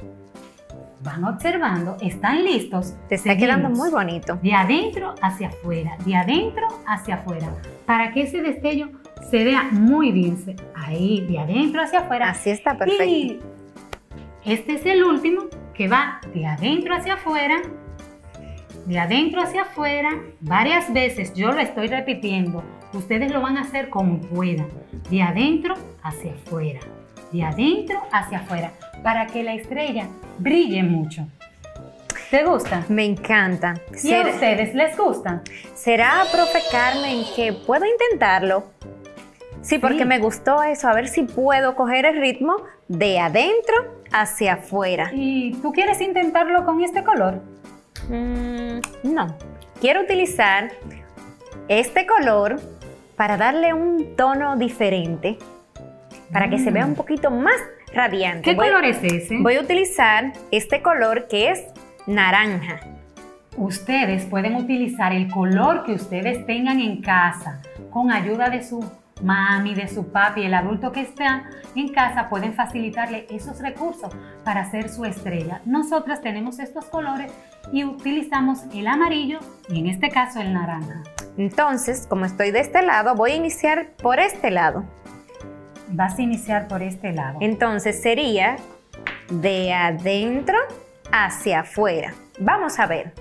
Van observando, ¿están listos? Te está Seguimos. quedando muy bonito. De adentro hacia afuera, de adentro hacia afuera, para que ese destello se vea muy bien. Ahí, de adentro hacia afuera. Así está perfecto. Y este es el último que va de adentro hacia afuera, de adentro hacia afuera, varias veces. Yo lo estoy repitiendo. Ustedes lo van a hacer como puedan. De adentro hacia afuera, de adentro hacia afuera, para que la estrella brille mucho. ¿Te gusta? Me encanta. ¿Y a ¿Será, ustedes les gusta? ¿será, profe Carmen, que puedo intentarlo? Sí, porque Sí. me gustó eso. A ver si puedo coger el ritmo de adentro hacia afuera. ¿Y tú quieres intentarlo con este color? Mm, no. Quiero utilizar este color para darle un tono diferente, para que se vea un poquito más radiante. ¿Qué Voy- color es ese? Voy a utilizar este color que es naranja. Ustedes pueden utilizar el color que ustedes tengan en casa, con ayuda de su mami, de su papi, el adulto que está en casa, pueden facilitarle esos recursos para hacer su estrella. Nosotras tenemos estos colores y utilizamos el amarillo y en este caso el naranja. Entonces, como estoy de este lado, voy a iniciar por este lado. Vas a iniciar por este lado. Entonces sería de adentro hacia afuera. Vamos a ver.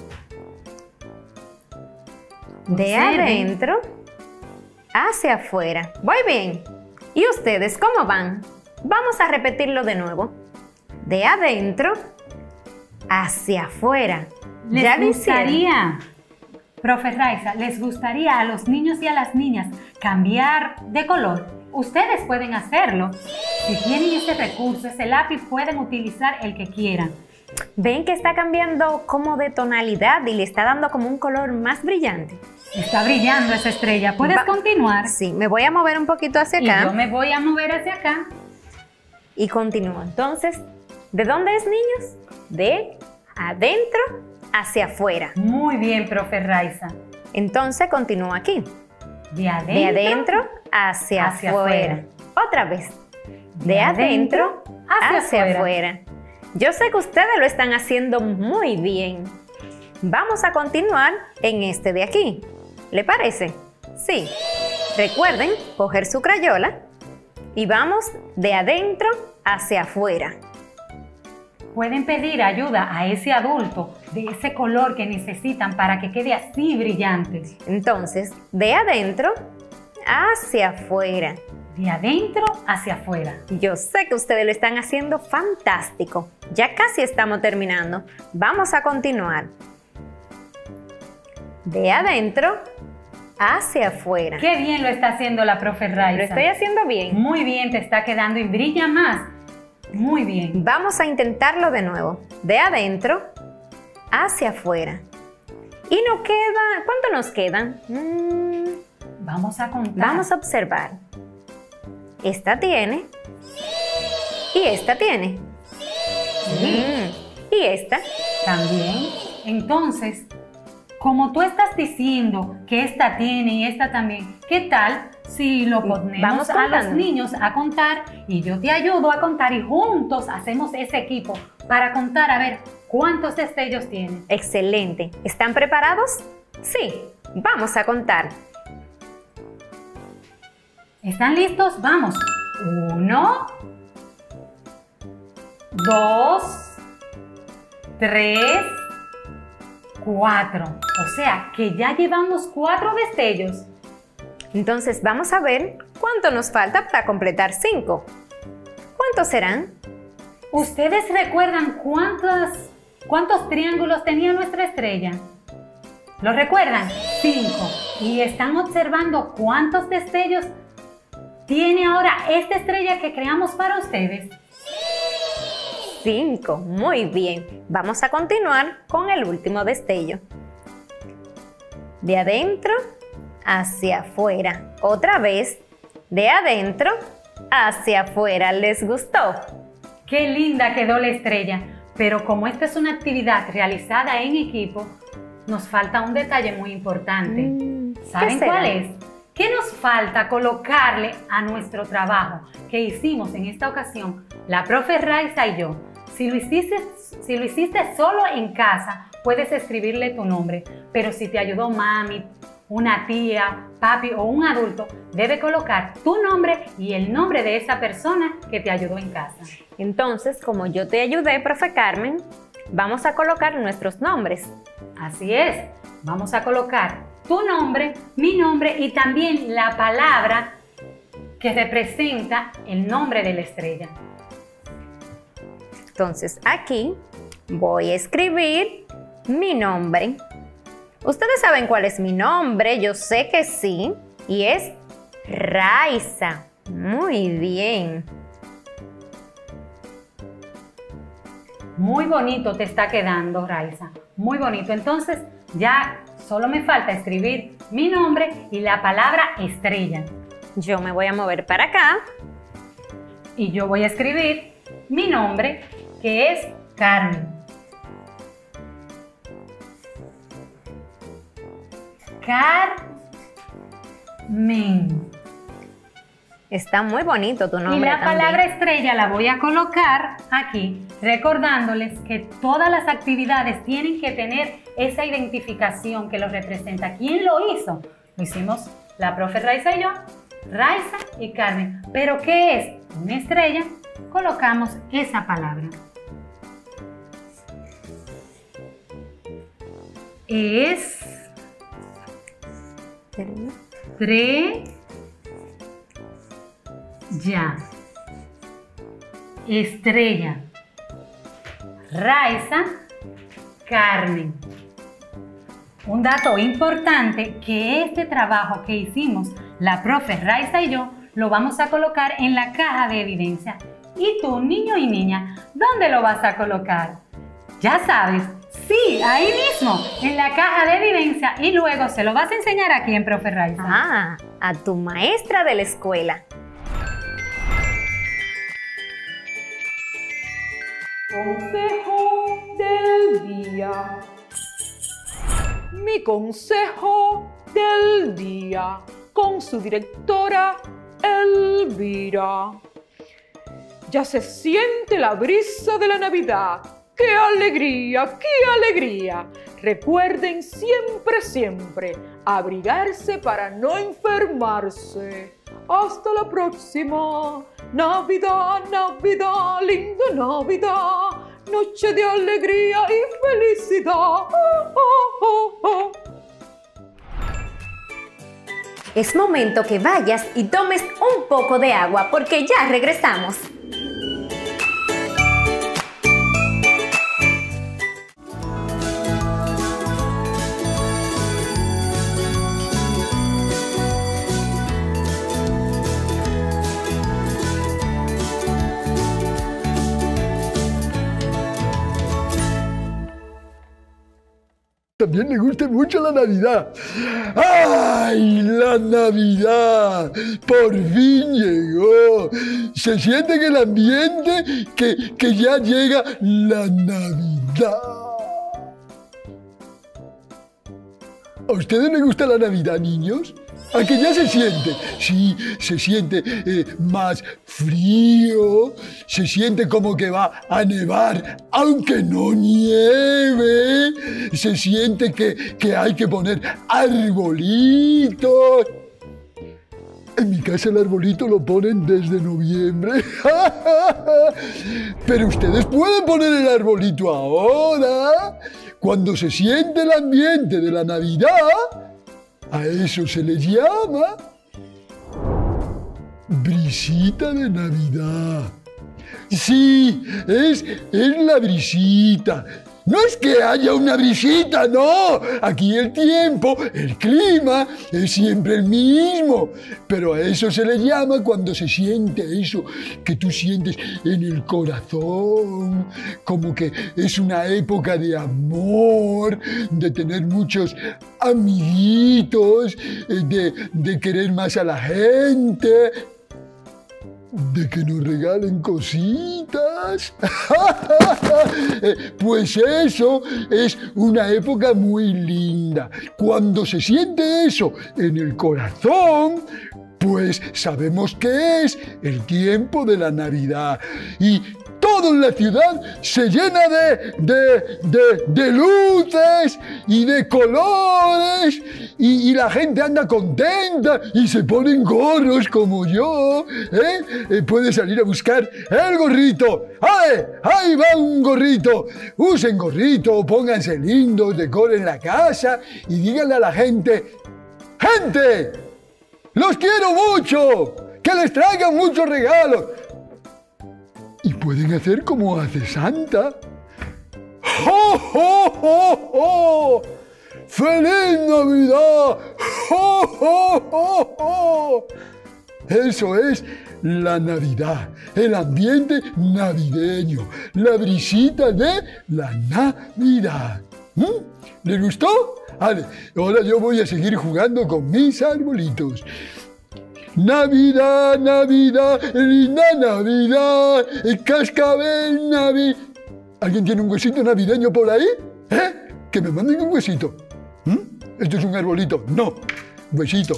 De Observen. adentro hacia afuera. Voy bien. ¿Y ustedes cómo van? Vamos a repetirlo de nuevo. De adentro hacia afuera. ¿Les ¿Ya lo hicieron? gustaría, profe Raiza, les gustaría a los niños y a las niñas cambiar de color? Ustedes pueden hacerlo. Si tienen ese recurso, ese lápiz, pueden utilizar el que quieran. ¿Ven que está cambiando como de tonalidad y le está dando como un color más brillante? Está brillando esa estrella. ¿Puedes Va- continuar? Sí, me voy a mover un poquito hacia Y acá yo me voy a mover hacia acá. y continúo. Entonces, ¿de dónde es, niños? De adentro hacia afuera. Muy bien, profe Raiza. Entonces, continúo aquí. De adentro, De adentro hacia, hacia afuera. afuera. Otra vez. De, De adentro adentro hacia, hacia afuera. afuera. Yo sé que ustedes lo están haciendo muy bien. Vamos a continuar en este de aquí. ¿Le parece? Sí. Recuerden coger su crayola y vamos de adentro hacia afuera. Pueden pedir ayuda a ese adulto de ese color que necesitan para que quede así brillante. Entonces, de adentro hacia afuera. De adentro hacia afuera. Yo sé que ustedes lo están haciendo fantástico. Ya casi estamos terminando. Vamos a continuar. De adentro hacia afuera. Qué bien lo está haciendo la profe Raiza. ¿Lo estoy haciendo bien? Muy bien, te está quedando y brilla más. Muy bien. Vamos a intentarlo de nuevo. De adentro hacia afuera. Y nos queda... ¿Cuánto nos quedan? Mm, Vamos a contar. vamos a observar. Esta tiene. Y esta tiene. Mm, y esta. También. Entonces, como tú estás diciendo que esta tiene y esta también, ¿qué tal si lo ponemos Vamos a los contando. niños a contar y yo te ayudo a contar y juntos hacemos ese equipo para contar a ver cuántos destellos tienen? Excelente. ¿Están preparados? Sí. Vamos a contar. ¿Están listos? Vamos. Uno, dos, tres, cuatro. O sea que ya llevamos cuatro destellos. Entonces vamos a ver cuánto nos falta para completar cinco. ¿Cuántos serán? ¿Ustedes recuerdan cuántos, cuántos triángulos tenía nuestra estrella? ¿Lo recuerdan? Cinco. ¿Y están observando cuántos destellos tiene ahora esta estrella que creamos para ustedes? Cinco. Muy bien. Vamos a continuar con el último destello. De adentro hacia afuera. Otra vez. De adentro hacia afuera. ¿Les gustó? ¡Qué linda quedó la estrella! Pero como esta es una actividad realizada en equipo, nos falta un detalle muy importante. Mm, ¿Saben ¿qué será? cuál es? ¿Qué nos falta colocarle a nuestro trabajo que hicimos en esta ocasión la profe Raiza y yo? Si lo hiciste, si lo hiciste solo en casa, puedes escribirle tu nombre, pero si te ayudó mami, una tía, papi o un adulto, debe colocar tu nombre y el nombre de esa persona que te ayudó en casa. Entonces, como yo te ayudé, profe Carmen, vamos a colocar nuestros nombres. Así es, vamos a colocar tu nombre, mi nombre y también la palabra que representa el nombre de la estrella. Entonces, aquí voy a escribir mi nombre. Ustedes saben cuál es mi nombre, yo sé que sí, y es Raiza. Muy bien. Muy bonito te está quedando, Raiza. Muy bonito. Entonces, ya solo me falta escribir mi nombre y la palabra estrella. Yo me voy a mover para acá. Y yo voy a escribir mi nombre, que es Carmen. Carmen. Está muy bonito tu nombre Y la también. palabra estrella la voy a colocar aquí, recordándoles que todas las actividades tienen que tener esa identificación que lo representa. ¿Quién lo hizo? Lo hicimos la profe Raiza y yo, Raiza y Carmen. ¿Pero qué es? Una estrella. Colocamos esa palabra. Es estrella. Estrella. Raiza, Carmen. Un dato importante, que este trabajo que hicimos la profe Raiza y yo lo vamos a colocar en la caja de evidencia. ¿Y tú, niño y niña, dónde lo vas a colocar? Ya sabes, sí, ahí mismo, en la caja de evidencia, y luego se lo vas a enseñar a quién, profe Raiza. Ah, a tu maestra de la escuela. Consejo del día. Mi consejo del día con su directora Elvira. Ya se siente la brisa de la Navidad. ¡Qué alegría! ¡Qué alegría! Recuerden siempre, siempre abrigarse para no enfermarse. Hasta la próxima. Navidad, Navidad, linda Navidad. Noche de alegría y felicidad. Oh, oh, oh, oh. Es momento que vayas y tomes un poco de agua porque ya regresamos. también le guste mucho la Navidad. ¡Ay, la Navidad! Por fin llegó. Se siente en el ambiente que, que ya llega la Navidad. ¿A ustedes les gusta la Navidad, niños? ¿A que ya se siente? Sí, se siente eh, más frío, se siente como que va a nevar, aunque no nieve, se siente que, que hay que poner arbolitos. En mi casa el arbolito lo ponen desde noviembre. Pero ustedes pueden poner el arbolito ahora, cuando se siente el ambiente de la Navidad. A eso se le llama brisita de Navidad. Sí, es, es la brisita. No es que haya una brisita, no. Aquí el tiempo, el clima, es siempre el mismo. Pero a eso se le llama cuando se siente eso que tú sientes en el corazón. Como que es una época de amor, de tener muchos amiguitos, de, de querer más a la gente, de que nos regalen cositas. Pues eso es una época muy linda. Cuando se siente eso en el corazón, pues sabemos que es el tiempo de la Navidad. Y todo en la ciudad se llena de, de, de, de luces y de colores y, y la gente anda contenta y se ponen gorros como yo. ¿eh? Eh, puede salir a buscar el gorrito. ¡Ay! ¡Ahí va un gorrito! Usen gorrito, pónganse lindos, decoren la casa y díganle a la gente: ¡gente! ¡Los quiero mucho! ¡Que les traigan muchos regalos! Y pueden hacer como hace Santa. ¡Oh, oh, oh, oh! ¡Feliz Navidad! ¡Oh, oh, oh, oh! Eso es la Navidad, el ambiente navideño, la brisita de la Navidad. ¿Mm? ¿Les gustó? Vale, ahora yo voy a seguir jugando con mis arbolitos. Navidad, Navidad, linda Navidad, el cascabel Navidad. ¿Alguien tiene un huesito navideño por ahí? ¿Eh? Que me manden un huesito. ¿Mm? ¿Esto es un arbolito? No, huesito.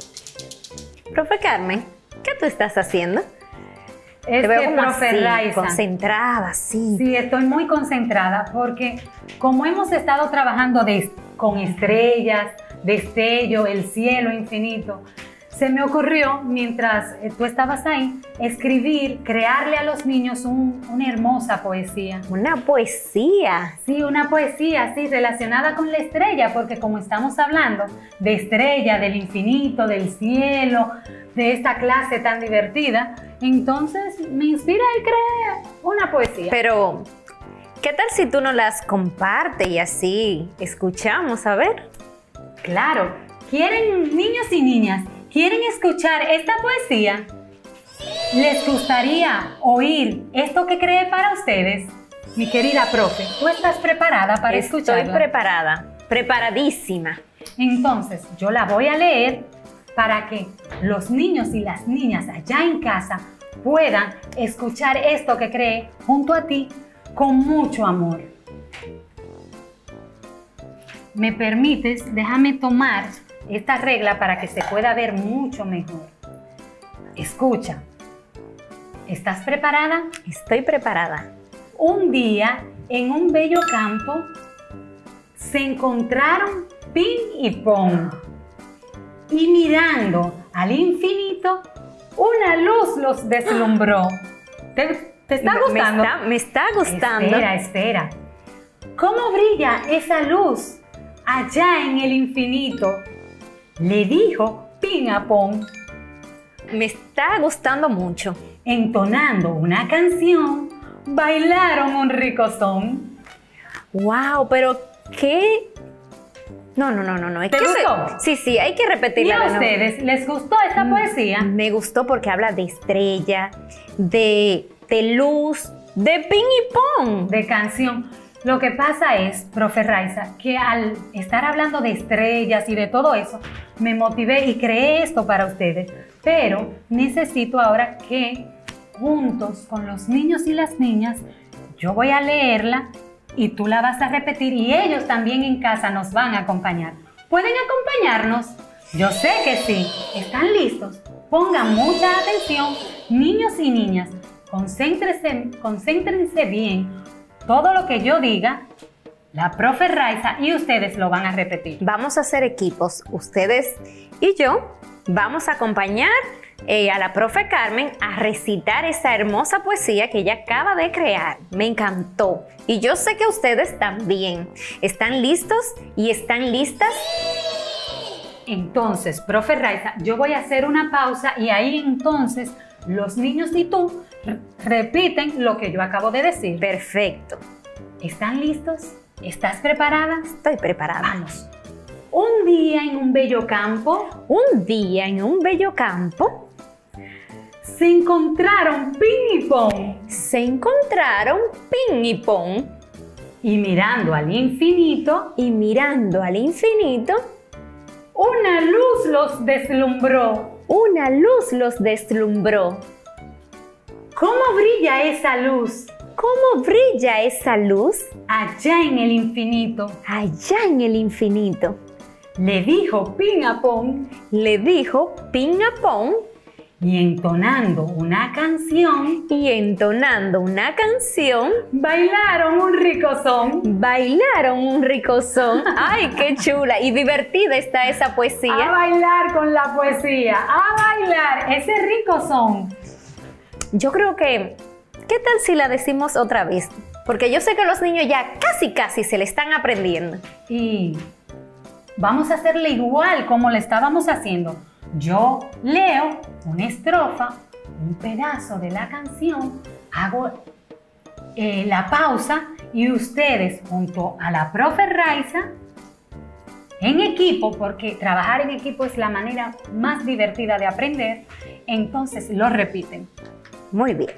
Profe Carmen, ¿qué tú estás haciendo? Es Te veo que, como profe así, Raiza, concentrada, sí. Sí, estoy muy concentrada porque como hemos estado trabajando de, con estrellas, destello, el cielo infinito, se me ocurrió, mientras eh, tú estabas ahí, escribir, crearle a los niños un, una hermosa poesía. Una poesía. Sí, una poesía, sí, relacionada con la estrella, porque como estamos hablando de estrella, del infinito, del cielo, de esta clase tan divertida, entonces me inspira y creé una poesía. Pero, ¿qué tal si tú nos las compartes y así escuchamos? A ver. Claro, ¿quieren, niños y niñas, quieren escuchar esta poesía? ¿Les gustaría oír esto que creé para ustedes? Mi querida profe, ¿tú estás preparada para escucharla? Estoy preparada, preparadísima. Entonces, yo la voy a leer para que los niños y las niñas allá en casa puedan escuchar esto que creé junto a ti con mucho amor. ¿Me permites? Déjame tomar esta regla para que se pueda ver mucho mejor. Escucha. ¿Estás preparada? Estoy preparada. Un día, en un bello campo, se encontraron Pin y Pon. Y mirando al infinito, una luz los deslumbró. ¿Te, te está me, gustando? Me está, me está gustando. Espera, espera. ¿Cómo brilla esa luz allá en el infinito? Le dijo Pin a Pon. Me está gustando mucho. Entonando una canción, bailaron un rico son. ¡Wow! Pero qué... No, no, no, no, no. ¿Te gustó? Se... Sí, sí, hay que repetirla. ¿Y a de nuevo. ustedes les gustó esta poesía? Me gustó porque habla de estrella, de, de luz, de Pin y Pon. De canción. Lo que pasa es, profe Raiza, que al estar hablando de estrellas y de todo eso, me motivé y creé esto para ustedes. Pero necesito ahora que juntos con los niños y las niñas, yo voy a leerla y tú la vas a repetir y ellos también en casa nos van a acompañar. ¿Pueden acompañarnos? Yo sé que sí. ¿Están listos? Pongan mucha atención, niños y niñas. Concéntrense, concéntrense bien. Todo lo que yo diga, la profe Raiza y ustedes lo van a repetir. Vamos a hacer equipos. Ustedes y yo vamos a acompañar eh, a la profe Carmen a recitar esa hermosa poesía que ella acaba de crear. Me encantó. Y yo sé que ustedes también. ¿Están listos y están listas? Entonces, profe Raiza, yo voy a hacer una pausa y ahí entonces los niños y tú repiten lo que yo acabo de decir. Perfecto. ¿Están listos? ¿Estás preparada? Estoy preparada. Vamos. Un día en un bello campo. Un día en un bello campo. Se encontraron Pin y Pon. Se encontraron Pin y Pon. Y mirando al infinito. Y mirando al infinito. Una luz los deslumbró. Una luz los deslumbró. ¿Cómo brilla esa luz? ¿Cómo brilla esa luz? Allá en el infinito. Allá en el infinito. Le dijo Pin a Pon. Le dijo Pin a Pon. Y entonando una canción. Y entonando una canción. Bailaron un rico son. Bailaron un rico son. ¡Ay, qué chula! Y divertida está esa poesía. A bailar con la poesía. A bailar ese rico son. Yo creo que, ¿qué tal si la decimos otra vez? Porque yo sé que los niños ya casi casi se le están aprendiendo. Y vamos a hacerle igual como le estábamos haciendo. Yo leo una estrofa, un pedazo de la canción, hago eh, la pausa y ustedes junto a la profe Raiza, en equipo, porque trabajar en equipo es la manera más divertida de aprender, entonces lo repiten. Muy bien.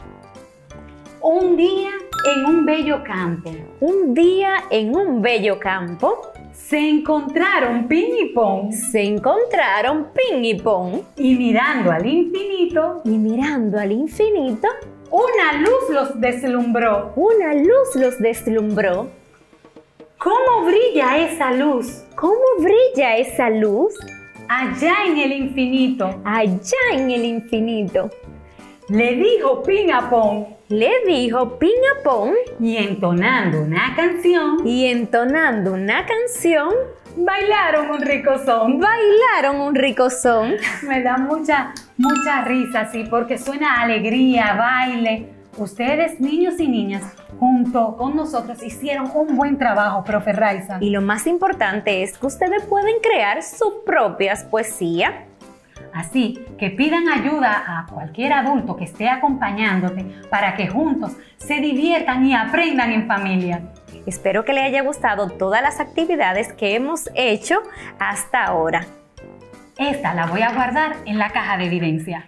Un día en un bello campo. Un día en un bello campo. Se encontraron Pin y Pon. Se encontraron Pin y Pon. Y mirando al infinito. Y mirando al infinito. Una luz los deslumbró. Una luz los deslumbró. ¿Cómo brilla esa luz? ¿Cómo brilla esa luz? Allá en el infinito. Allá en el infinito. Le dijo Pin a Pon. Le dijo Pin a Pon. Y entonando una canción. Y entonando una canción. Bailaron un rico son. Bailaron un rico son. Me da mucha, mucha risa, sí, porque suena a alegría, baile. Ustedes, niños y niñas, junto con nosotros hicieron un buen trabajo, profe Raiza. Y lo más importante es que ustedes pueden crear sus propias poesías. Así que pidan ayuda a cualquier adulto que esté acompañándote para que juntos se diviertan y aprendan en familia. Espero que les haya gustado todas las actividades que hemos hecho hasta ahora. Esta la voy a guardar en la caja de evidencia.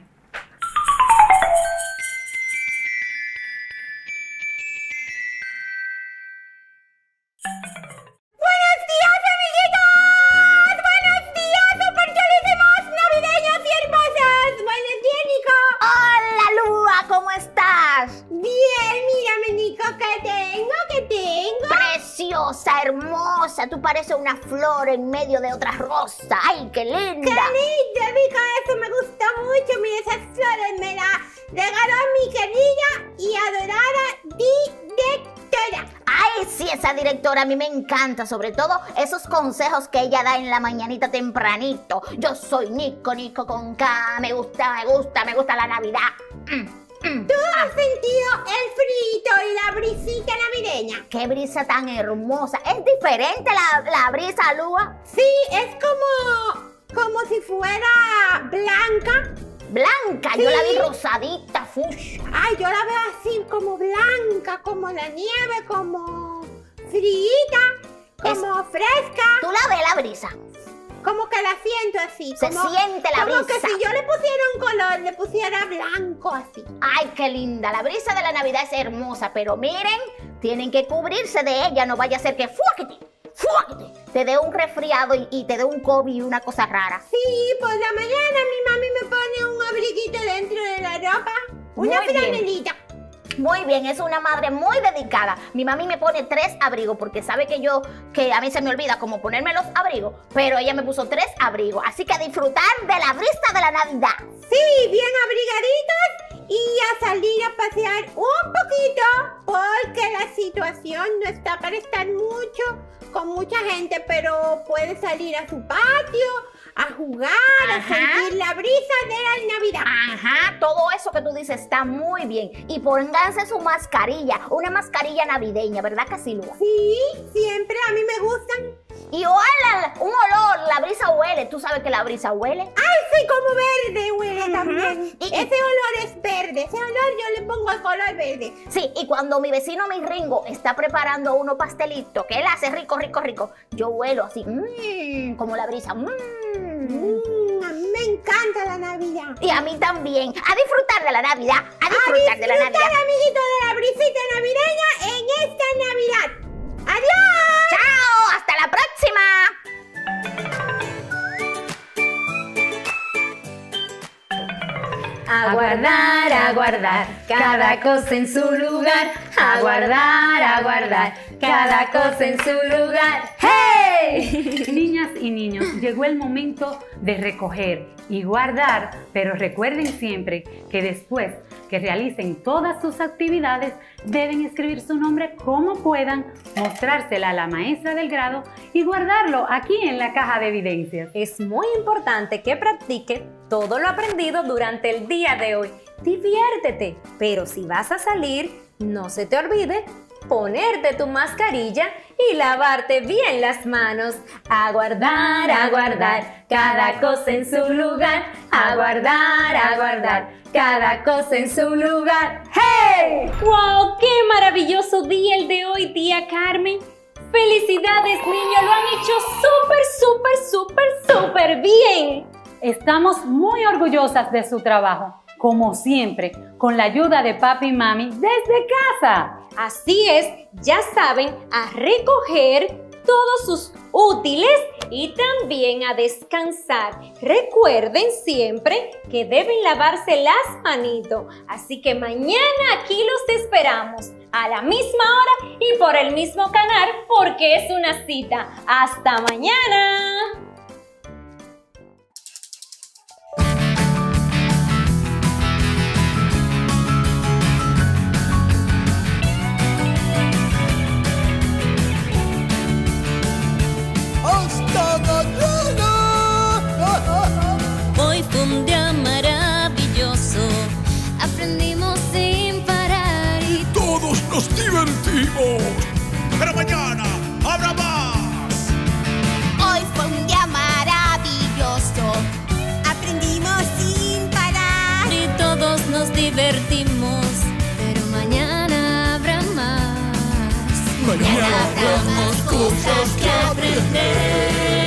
Hermosa, tú pareces una flor en medio de otra rosa. ¡Ay, qué linda! ¡Qué linda, Mica! Eso me gusta mucho. Mira, esas flores me la regaló mi querida y adorada directora. ¡Ay, sí, esa directora a mí me encanta! Sobre todo esos consejos que ella da en la mañanita tempranito. Yo soy Nico, Nico con K. Me gusta, me gusta, me gusta la Navidad. Mm. ¿Tú has sentido el frito y la brisita navideña? ¡Qué brisa tan hermosa! ¿Es diferente la, la brisa, Lua? Sí, es como, como si fuera blanca. ¿Blanca? Sí. Yo la vi rosadita, fush. Ay, yo la veo así como blanca, como la nieve, como frita, como es, fresca. ¿Tú la ves la brisa? Como que la siento así. Se como, siente la como brisa. Como que si yo le pusiera un color, le pusiera blanco así. Ay, qué linda. La brisa de la Navidad es hermosa, pero miren, tienen que cubrirse de ella, no vaya a ser que ¡fuáquete! ¡Fuáquete! Te dé un resfriado y, y te dé un COVID y una cosa rara. Sí, por la mañana mi mami me pone un abriguito dentro de la ropa. Una Muy bien. franelita. Muy bien, es una madre muy dedicada. Mi mami me pone tres abrigos porque sabe que yo, que a mí se me olvida cómo ponerme los abrigos, pero ella me puso tres abrigos. Así que a disfrutar de la brisa de la Navidad. Sí, bien abrigaditos y a salir a pasear un poquito porque la situación no está para estar mucho con mucha gente, pero puede salir a su patio, a jugar, Ajá. a sentir la brisa de la Navidad. Ajá, todo eso que tú dices está muy bien. Y pónganse su mascarilla, una mascarilla navideña, ¿verdad que sí, Lua? Sí, siempre a mí me gustan. Y huele, un olor, la brisa huele. ¿Tú sabes que la brisa huele? ¡Ay, sí, como verde huele también! Y- Ese olor es verde, ese olor yo le pongo el color verde. Sí, y cuando mi vecino, mi Ringo, está preparando unos pastelitos que él hace rico, rico, rico, yo huelo así, mmm, como la brisa, mmm. Mm, a mí me encanta la Navidad. Y a mí también. A disfrutar de la Navidad, a disfrutar, de la Navidad. amiguito, de la brisita navideña en esta Navidad. ¡Adiós! ¡Chao! ¡Hasta la próxima! A guardar, a guardar, cada cosa en su lugar. A guardar, a guardar, cada cosa en su lugar. ¡Hey! Niñas y niños, llegó el momento de recoger y guardar, pero recuerden siempre que después que realicen todas sus actividades, deben escribir su nombre como puedan, mostrársela a la maestra del grado y guardarlo aquí en la caja de evidencias. Es muy importante que practique todo lo aprendido durante el día de hoy. Diviértete, pero si vas a salir, no se te olvide ponerte tu mascarilla y lavarte bien las manos. A guardar, a guardar, cada cosa en su lugar. A guardar, a guardar, cada cosa en su lugar. ¡Hey! ¡Wow! ¡Qué maravilloso día el de hoy, tía Carmen! ¡Felicidades, niños! ¡Lo han hecho súper, súper, súper, súper bien! Estamos muy orgullosas de su trabajo, como siempre, con la ayuda de papi y mami desde casa. Así es, ya saben, a recoger todos sus útiles y también a descansar. Recuerden siempre que deben lavarse las manitos. Así que mañana aquí los esperamos a la misma hora y por el mismo canal porque es una cita. ¡Hasta mañana! ¡Hasta mañana! Hoy fue un día maravilloso, aprendimos sin parar y ¡Todos nos divertimos! Pero mañana habrá más. Hoy fue un día maravilloso. Aprendimos sin parar. y todos nos divertimos, pero mañana habrá más. Mañana habrá más cosas que aprender.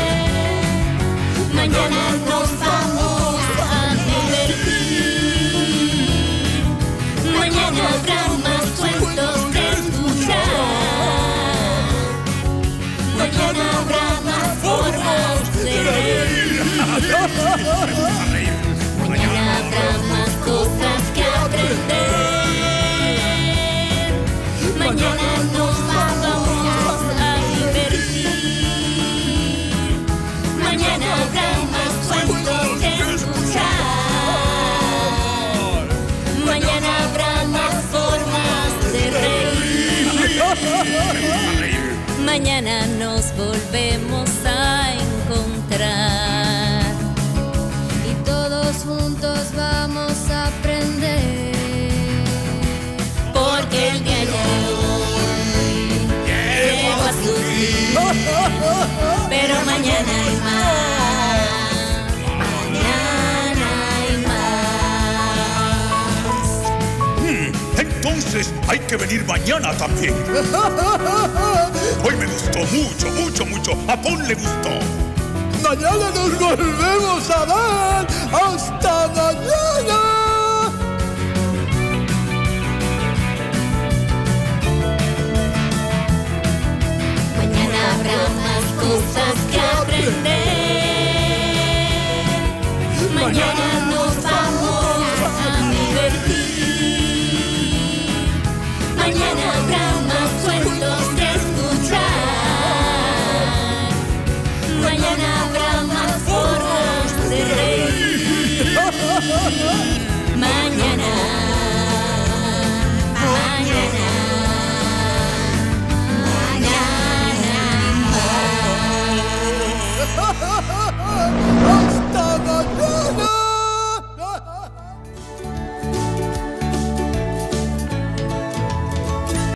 Mañana nos vamos a divertir. Mañana habrá más cuentos que escuchar. Mañana habrá más formas de reír. Mañana habrá más cosas que aprender. Mañana nos vamos a divertir. Mañana habrá más cuentos que escuchar. Mañana habrá más formas de reír. Mañana nos volvemos a encontrar y todos juntos vamos a aprender. Porque el día de hoy llegó a su fin, pero mañana hay más. Mañana hay más. Hmm, entonces hay que venir mañana también. Hoy me gustó mucho, mucho, mucho. A Pon le gustó. Mañana nos volvemos a ver. ¡Hasta